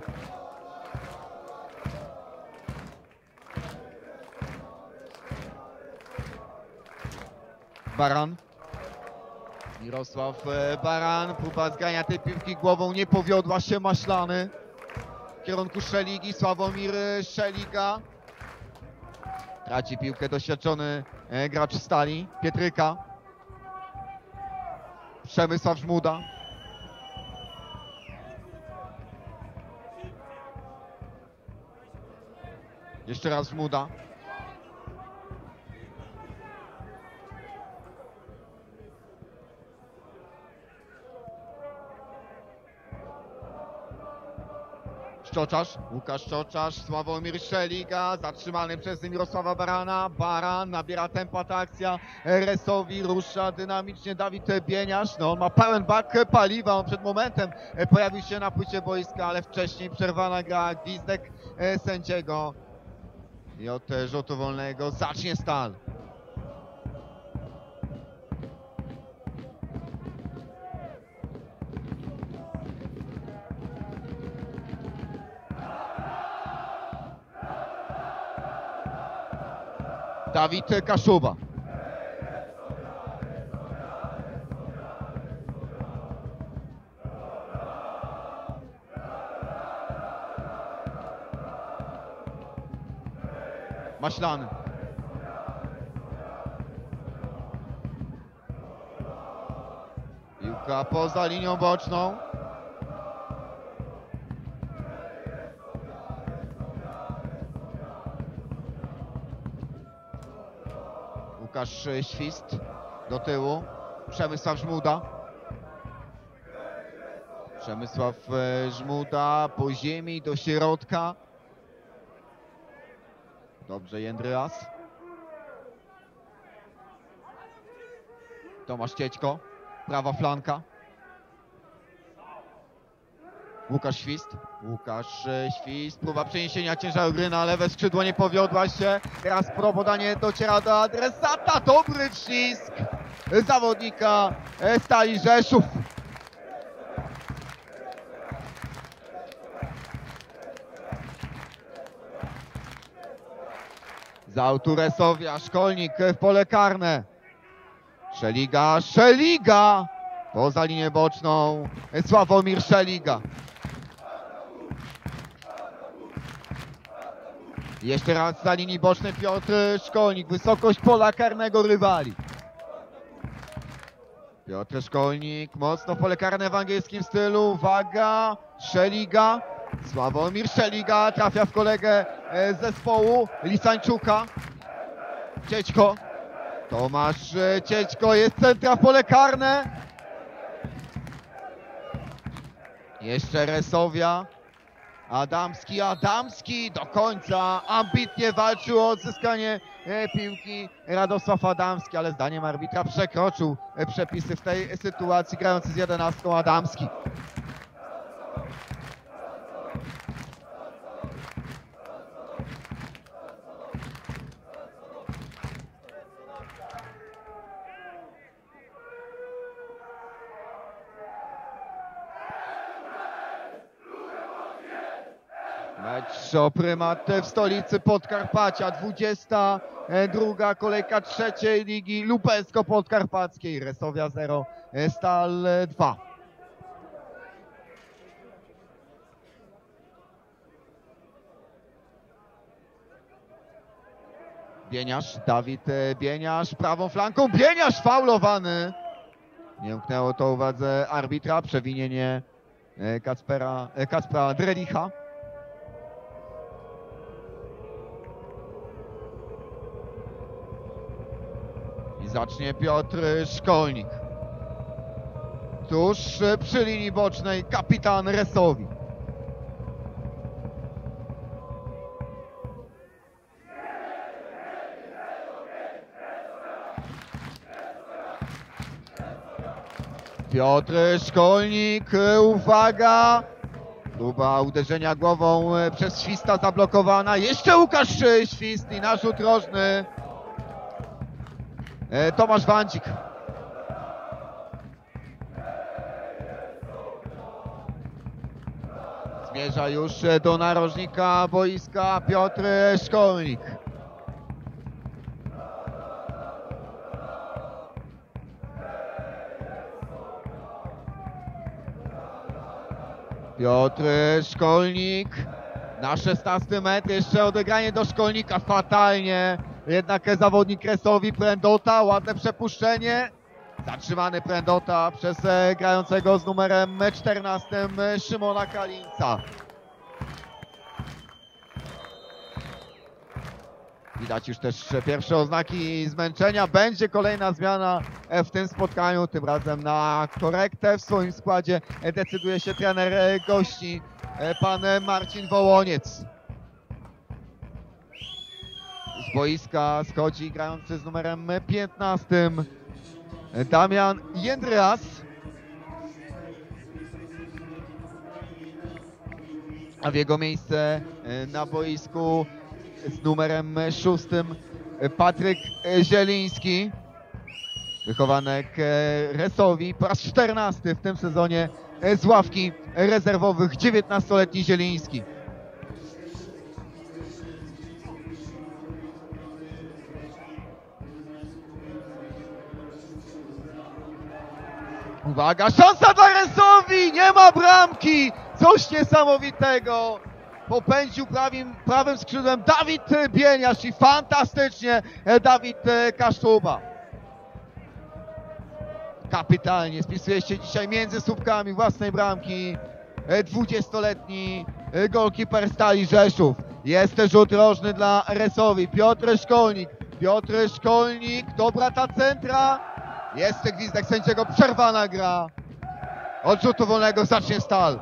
Baran. Mirosław Baran, próba zgrania tej piłki głową nie powiodła się, Maślany. W kierunku Szeligi, Sławomir Szeliga. Traci piłkę doświadczony gracz Stali, Pietryka. Przemysław Żmuda. Jeszcze raz Żmuda. Szczoczarz, Łukasz Szczoczarz, Sławomir Szeliga, zatrzymany przez Mirosława Barana. Baran, nabiera tempa ta akcja Resowi, rusza dynamicznie Dawid Bieniasz. No on ma pełen bak paliwa, on przed momentem pojawił się na płycie boiska, ale wcześniej przerwana gra, gwizdek sędziego. I od rzutu wolnego zacznie Stal. Dawid Kaszuba. Maślany. Piłka poza linią boczną. Łukasz Świst do tyłu. Przemysław Żmuda. Przemysław Żmuda po ziemi do środka. Dobrze, Jędryas. Tomasz Ciećko. Prawa flanka. Łukasz Świst. Łukasz e, Świst, próba przeniesienia ciężaru gry na lewe skrzydło, nie powiodła się. Teraz podanie dociera do adresata. Dobry wcisk zawodnika e, Stali Rzeszów. Z autu Resowia, Szkolnik w pole karne. Szeliga, Szeliga! Poza linię boczną Sławomir Szeliga. Jeszcze raz za linii bocznej Piotr Szkolnik. Wysokość pola karnego rywali. Piotr Szkolnik, mocno w pole karne w angielskim stylu. Uwaga, Szeliga. Sławomir Szeliga trafia w kolegę z zespołu Lisańczuka. Ciećko. Tomasz Ciećko, jest centra w pole karne. Jeszcze Resowia. Adamski, Adamski do końca ambitnie walczył o odzyskanie piłki Radosław Adamski, ale zdaniem arbitra przekroczył przepisy w tej sytuacji, grający z jedenastką Adamski. Mecz o prymat w stolicy Podkarpacia. dwudziesta druga kolejka trzeciej ligi lubelsko-podkarpackiej. Resowia zero, Stal dwa. Bieniasz, Dawid Bieniasz prawą flanką. Bieniasz faulowany. Nie umknęło to uwadze arbitra. Przewinienie Kacpera, Kacpra Drelicha. I zacznie Piotr Szkolnik. Tuż przy linii bocznej kapitan Resowi. Piotr Szkolnik, uwaga! Próba uderzenia głową przez Śwista zablokowana. Jeszcze Łukasz Świst i narzut rożny. Tomasz Wandzik. Zmierza już do narożnika boiska Piotr Szkolnik. Piotr Szkolnik na szesnasty metr, jeszcze odegranie do Szkolnika, fatalnie. Jednak zawodnik Resowi, Prędota, ładne przepuszczenie. Zatrzymany Prędota przez grającego z numerem czternastym Szymona Kalinca. Widać już też pierwsze oznaki zmęczenia. Będzie kolejna zmiana w tym spotkaniu, tym razem na korektę. W swoim składzie decyduje się trener gości, pan Marcin Wołoniec. Z boiska schodzi grający z numerem piętnastym Damian Jędryas. A w jego miejsce na boisku z numerem szóstym Patryk Zieliński. Wychowanek Resowi, po raz czternasty w tym sezonie z ławki rezerwowych, dziewiętnastoletni Zieliński. Uwaga, szansa dla Resowi, nie ma bramki, coś niesamowitego. Popędził prawym, prawym skrzydłem Dawid Bieniasz i fantastycznie Dawid Kasztuba. Kapitalnie spisuje się dzisiaj między słupkami własnej bramki dwudziestoletni golkiper Stali Rzeszów. Jest też rzut rożny dla Resowi. Piotr Szkolnik, Piotr Szkolnik, dobra ta centra. Jest gwizdek sędziego, przerwana gra. Od rzutu wolnego zacznie Stal.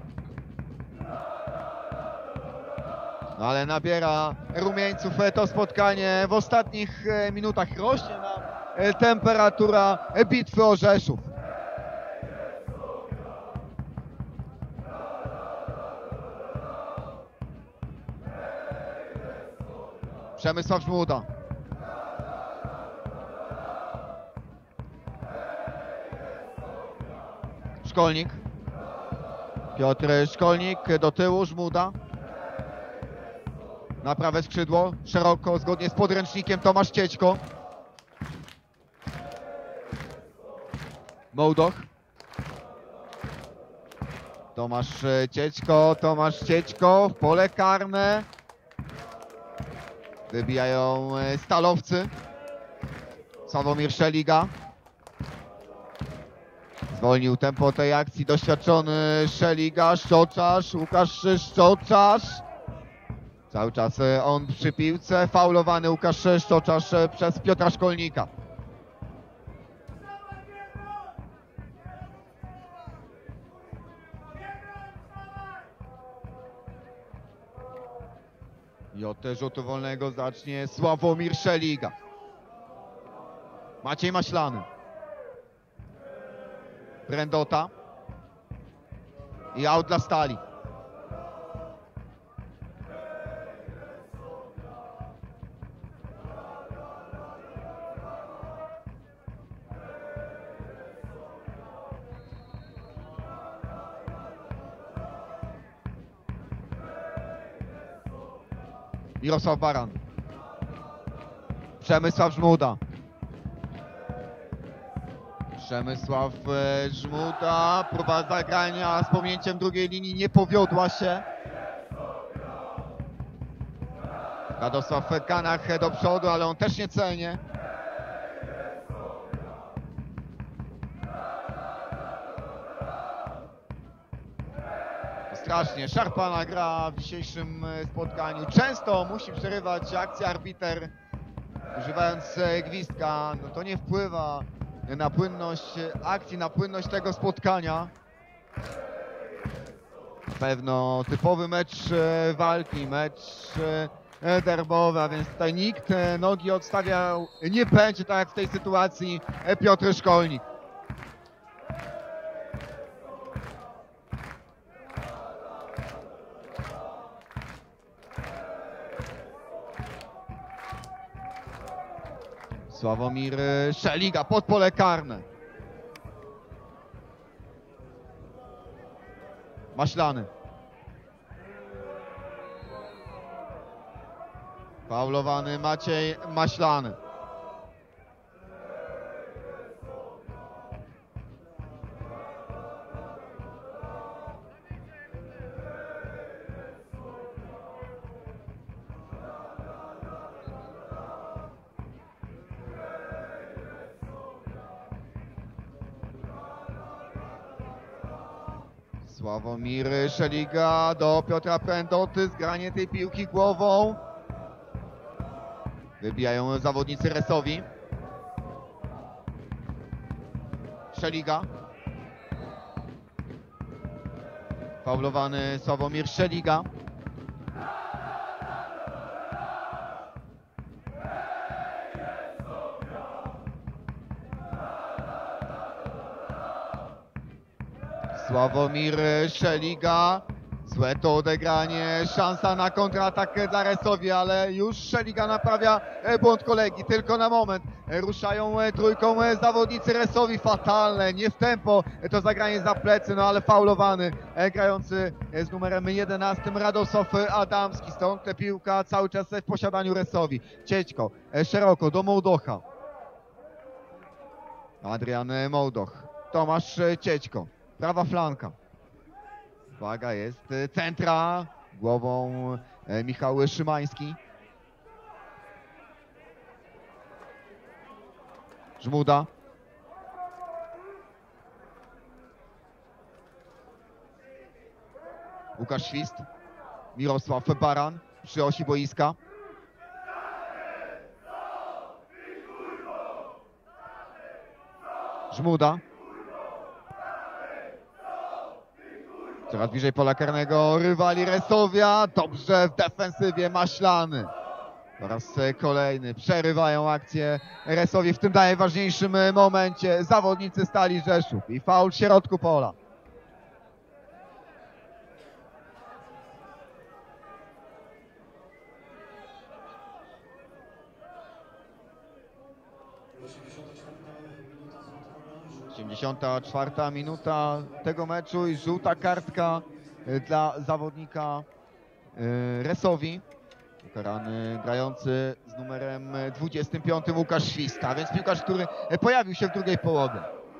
No ale nabiera rumieńców to spotkanie. W ostatnich minutach rośnie nam temperatura bitwy o Rzeszów. Przemysław Żmuda. Szkolnik. Piotr Szkolnik do tyłu, Żmuda. Na prawe skrzydło, szeroko, zgodnie z podręcznikiem Tomasz Ciećko. Mołdoch. Tomasz Ciećko, Tomasz Ciećko w pole karne. Wybijają stalowcy. Sławomir Szeliga. Zwolnił tempo tej akcji doświadczony Szeliga, Szczoczarz, Łukasz Szczoczarz. Cały czas on przy piłce, faulowany Łukasz Szczoczarz przez Piotra Szkolnika. I od rzutu wolnego zacznie Sławomir Szeliga. Maciej Maślany. Brendota. I aut dla Stali. Mirosław Baran. Przemysław Żmuda. Przemysław e, Żmuda. Próba zagrania z pominięciem drugiej linii nie powiodła się. Radosław Kanach do przodu, ale on też niecelnie. Strasznie szarpana gra w dzisiejszym spotkaniu. Często musi przerywać akcję arbiter, używając gwizdka. No to nie wpływa na płynność akcji, na płynność tego spotkania. Na pewno typowy mecz walki, mecz derbowy, a więc tutaj nikt nogi odstawiał nie będzie, tak jak w tej sytuacji Piotr Szkolnik. Sławomir Szeliga pod pole karne. Maślany. Faulowany Maciej Maślany. Sławomir Szeliga do Piotra Prendoty, zgranie tej piłki głową. Wybijają zawodnicy Resowi. Szeliga. Faulowany Sławomir Szeliga. Sławomir Szeliga. Złe to odegranie, szansa na kontratak dla Resowi, ale już Szeliga naprawia błąd kolegi, tylko na moment. Ruszają trójką zawodnicy Resowi, fatalne, nie w tempo, to zagranie za plecy, no ale faulowany grający z numerem jedenastym Radosław Adamski, stąd ta piłka cały czas w posiadaniu Resowi. Ciećko, szeroko do Mołdocha. Adrian Mołdoch, Tomasz Ciećko, prawa flanka. Uwaga, jest centra, głową Michał Szymański. Żmuda. Łukasz Świst. Mirosław Baran przy osi boiska. Żmuda. Coraz bliżej pola karnego rywali Resowia. Dobrze w defensywie Maślany. Po raz kolejny przerywają akcję Resowi w tym najważniejszym momencie. Zawodnicy Stali Rzeszów i faul w środku pola. osiemdziesiąta czwarta minuta tego meczu i żółta kartka y, dla zawodnika y, Resowi. Ukarany grający z numerem dwudziestym piątym Łukasz Śwista, więc piłkarz, który pojawił się w drugiej połowie.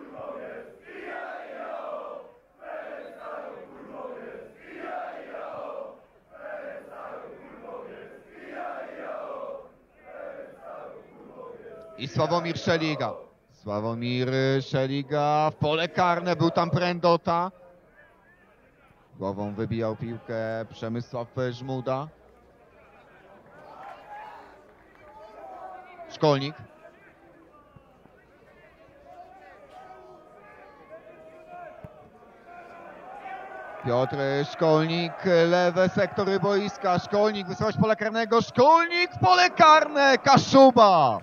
I Sławomir Szeliga. Sławomir Szeliga w pole karne, był tam Prendota. Głową wybijał piłkę Przemysław Żmuda. Szkolnik. Piotr Szkolnik, lewe sektory boiska. Szkolnik, wysyłać pola karnego. Szkolnik, pole karne, Kaszuba.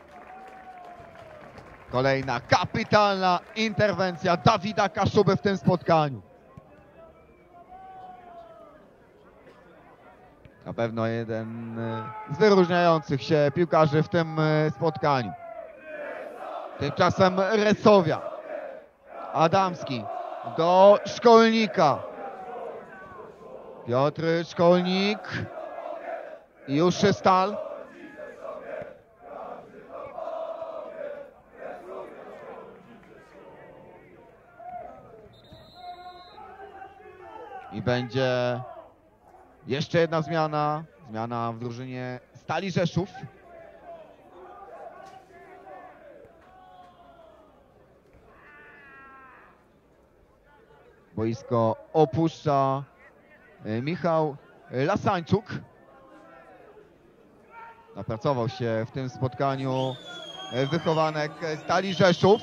Kolejna kapitalna interwencja Dawida Kaszuby w tym spotkaniu. Na pewno jeden z wyróżniających się piłkarzy w tym spotkaniu. Tymczasem Resowia. Adamski do Szkolnika. Piotr Szkolnik. I już Stal. I będzie jeszcze jedna zmiana. Zmiana w drużynie Stali Rzeszów. Boisko opuszcza Michał Lasańczuk. Napracował się w tym spotkaniu wychowanek Stali Rzeszów.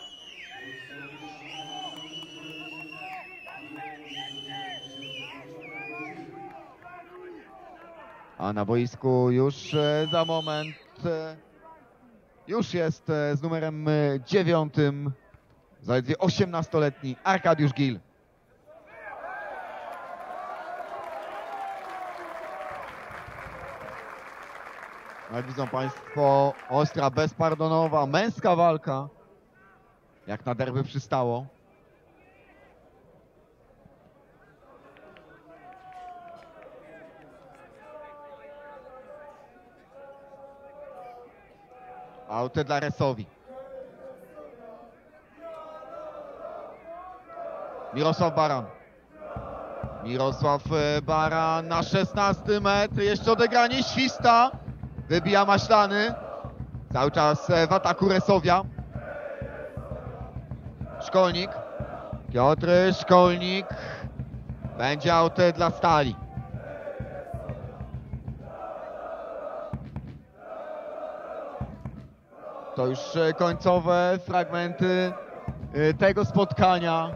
A na boisku już za moment już jest z numerem dziewiątym zaledwie osiemnastoletni Arkadiusz Gil. Jak widzą Państwo, ostra, bezpardonowa, męska walka, jak na derby przystało. Aut dla Resowi. Mirosław Baran. Mirosław Baran na szesnasty metr. Jeszcze odegranie Śwista. Wybija Maślany. Cały czas w ataku Resowia. Szkolnik. Piotr Szkolnik. Będzie aut dla Stali. To już końcowe fragmenty tego spotkania.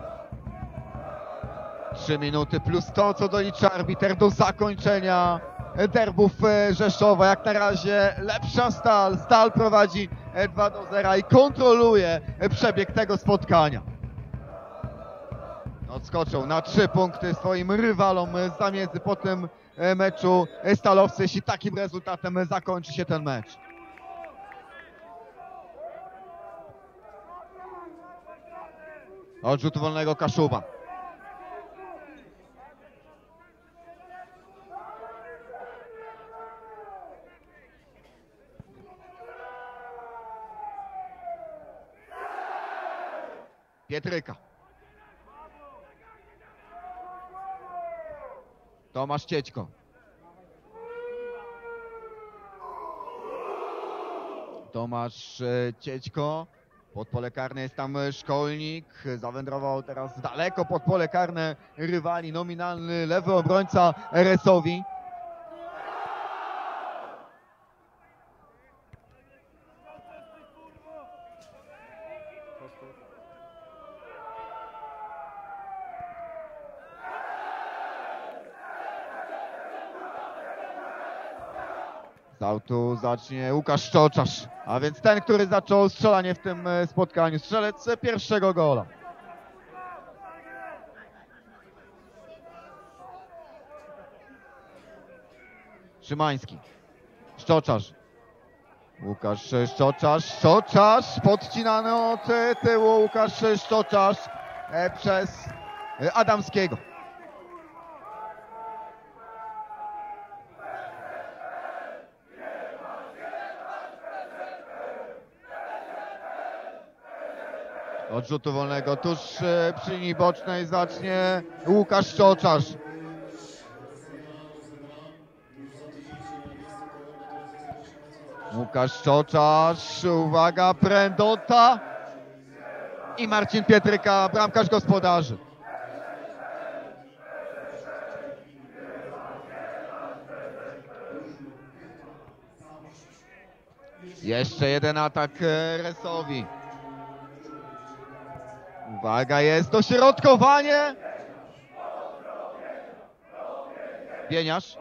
Trzy minuty plus to, co doliczy arbiter do zakończenia derbów Rzeszowa. Jak na razie lepsza Stal. Stal prowadzi dwa do zera i kontroluje przebieg tego spotkania. Odskoczył na trzy punkty swoim rywalom z zamiedzy po tym meczu stalowcy, jeśli takim rezultatem zakończy się ten mecz. Od rzutu wolnego Kaszuba. Pietryka. Tomasz Ciećko. Tomasz Ciećko. Pod pole karne jest tam Szkolnik. Zawędrował teraz daleko pod pole karne rywali. Nominalny lewy obrońca Resowi. Z autu zacznie Łukasz Szczoczarz, a więc ten, który zaczął strzelanie w tym spotkaniu. Strzelec pierwszego gola. Szymański. Szczoczarz. Łukasz Szczoczarz, Szczoczarz podcinany od e, tyłu, Łukasz Szczoczarz e, przez e, Adamskiego. Od rzutu wolnego tuż e, przy linii bocznej zacznie Łukasz Szczoczarz. Łukasz Szczoczarz, uwaga, Prędota i Marcin Pietryka, bramkarz gospodarzy. Jeszcze jeden atak e, Resowi. Uwaga, jest dośrodkowanie. Bieniasz.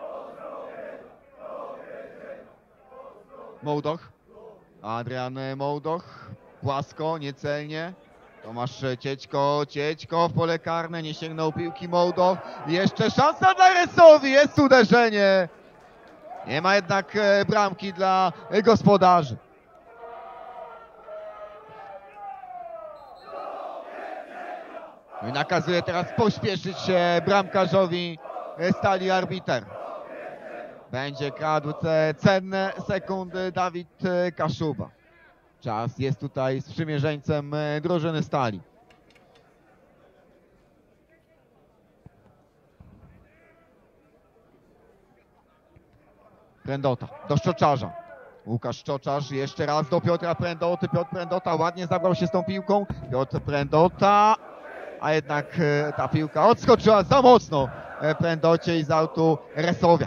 Mołdoch. Adrian Mołdoch. Płasko, niecelnie. Tomasz Ciećko, Ciećko w pole karne, nie sięgnął piłki Mołdoch. Jeszcze szansa dla Resowi, jest uderzenie. Nie ma jednak e, bramki dla e, gospodarzy. No i nakazuje teraz pośpieszyć się bramkarzowi e, Stali arbiter. Będzie kradł te cenne sekundy Dawid e, Kaszuba. Czas jest tutaj sprzymierzeńcem e, drużyny Stali. Prędota do Szczoczarza. Łukasz Szczoczarz jeszcze raz do Piotra Prędoty. Piotr Prędota ładnie zabrał się z tą piłką. Piotr Prędota, a jednak e, ta piłka odskoczyła za mocno e, Prędocie i z autu Resowia.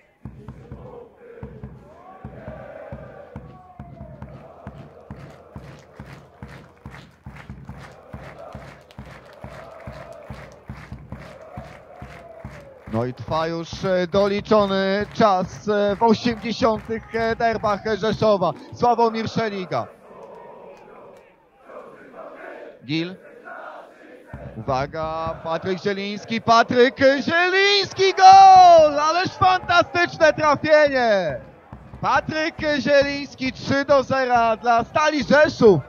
No i trwa już e, doliczony czas e, w osiemdziesiątych e, derbach Rzeszowa. Sławomir Szeliga. Gil. Uwaga, Patryk Zieliński, Patryk Zieliński, gol! Ależ fantastyczne trafienie! Patryk Zieliński, trzy do zera dla Stali Rzeszów.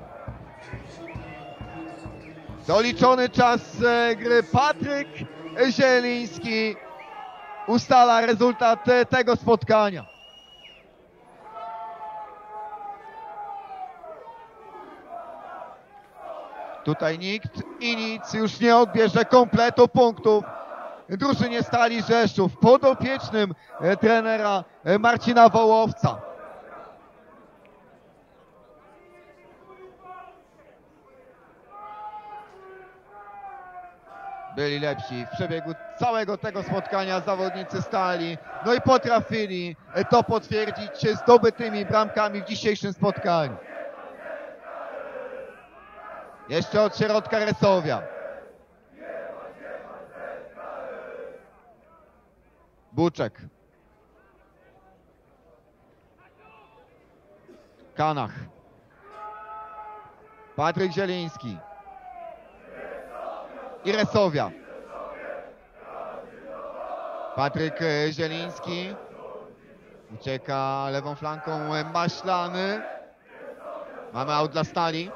Doliczony czas e, gry. Patryk Zieliński ustala rezultat e, tego spotkania. Tutaj nikt i nic już nie odbierze kompletu punktów drużynie Stali Rzeszów, podopiecznym e, trenera e, Marcina Wołowca. Byli lepsi w przebiegu całego tego spotkania zawodnicy Stali, no i potrafili e, to potwierdzić zdobytymi bramkami w dzisiejszym spotkaniu. Jeszcze od środka Resowia. Buczek. Kanach. Patryk Zieliński. I Resowia. Patryk Zieliński. Ucieka lewą flanką Maślany. Mamy aut dla Stali.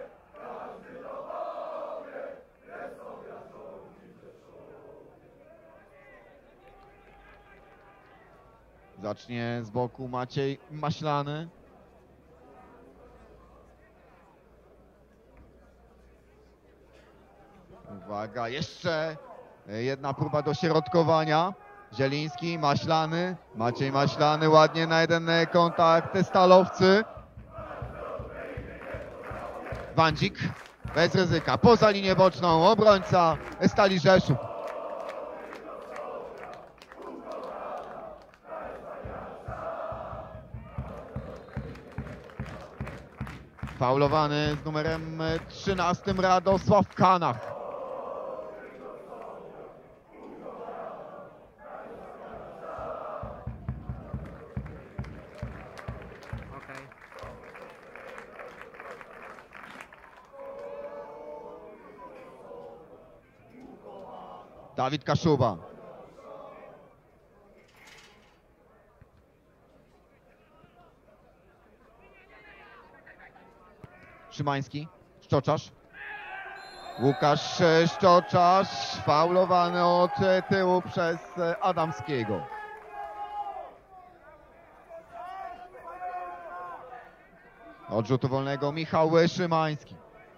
Zacznie z boku Maciej Maślany. Uwaga, jeszcze jedna próba dośrodkowania. Zieliński, Maślany, Maciej Maślany, ładnie na jeden kontakt stalowcy. Wandzik, bez ryzyka, poza linię boczną, obrońca Stali Rzeszów. Faulowany z numerem trzynastym Radosław Kanach. Okej. Dawid Kaszuba. Szymański, Szczoczarz. Łukasz e, Szczoczarz, faulowany od e, tyłu przez e, Adamskiego. Od rzutu wolnego Michał Szymański.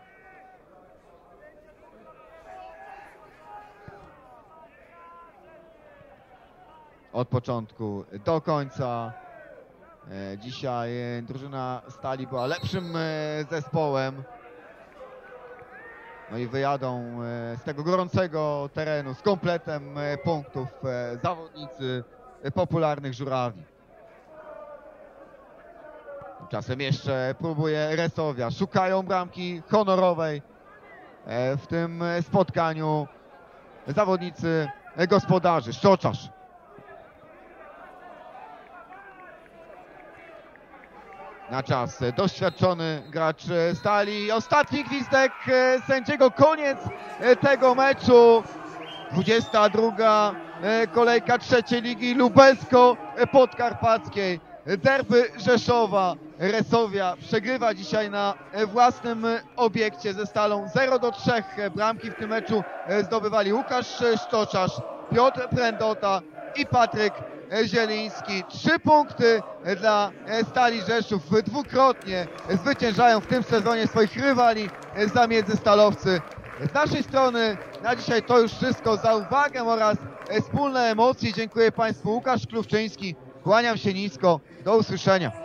Od początku do końca. E, Dzisiaj e, drużyna Stali była lepszym e, zespołem. No i wyjadą e, z tego gorącego terenu z kompletem e, punktów e, zawodnicy e, popularnych Żurawi. Tymczasem jeszcze próbuje Resowia. Szukają bramki honorowej e, w tym e, spotkaniu zawodnicy e, gospodarzy. Szczoczarz. Na czas e, doświadczony gracz e, Stali. Ostatni gwizdek e, sędziego. Koniec e, tego meczu. dwudziesta druga e, kolejka trzeciej ligi lubelsko-podkarpackiej. Derby Rzeszowa. Resowia przegrywa dzisiaj na e, własnym e, obiekcie ze Stalą zero do trzech. E, Bramki w tym meczu e, zdobywali Łukasz e, Szczoczarz, Piotr Prędota i Patryk e, Zieliński. Trzy punkty e, dla e, Stali Rzeszów. Dwukrotnie e, zwyciężają w tym sezonie swoich rywali e, z zamiedzy Stalowcy. Z naszej strony na dzisiaj to już wszystko. Za uwagę oraz e, wspólne emocje dziękuję Państwu. Łukasz Klufczyński. Kłaniam się nisko. Do usłyszenia.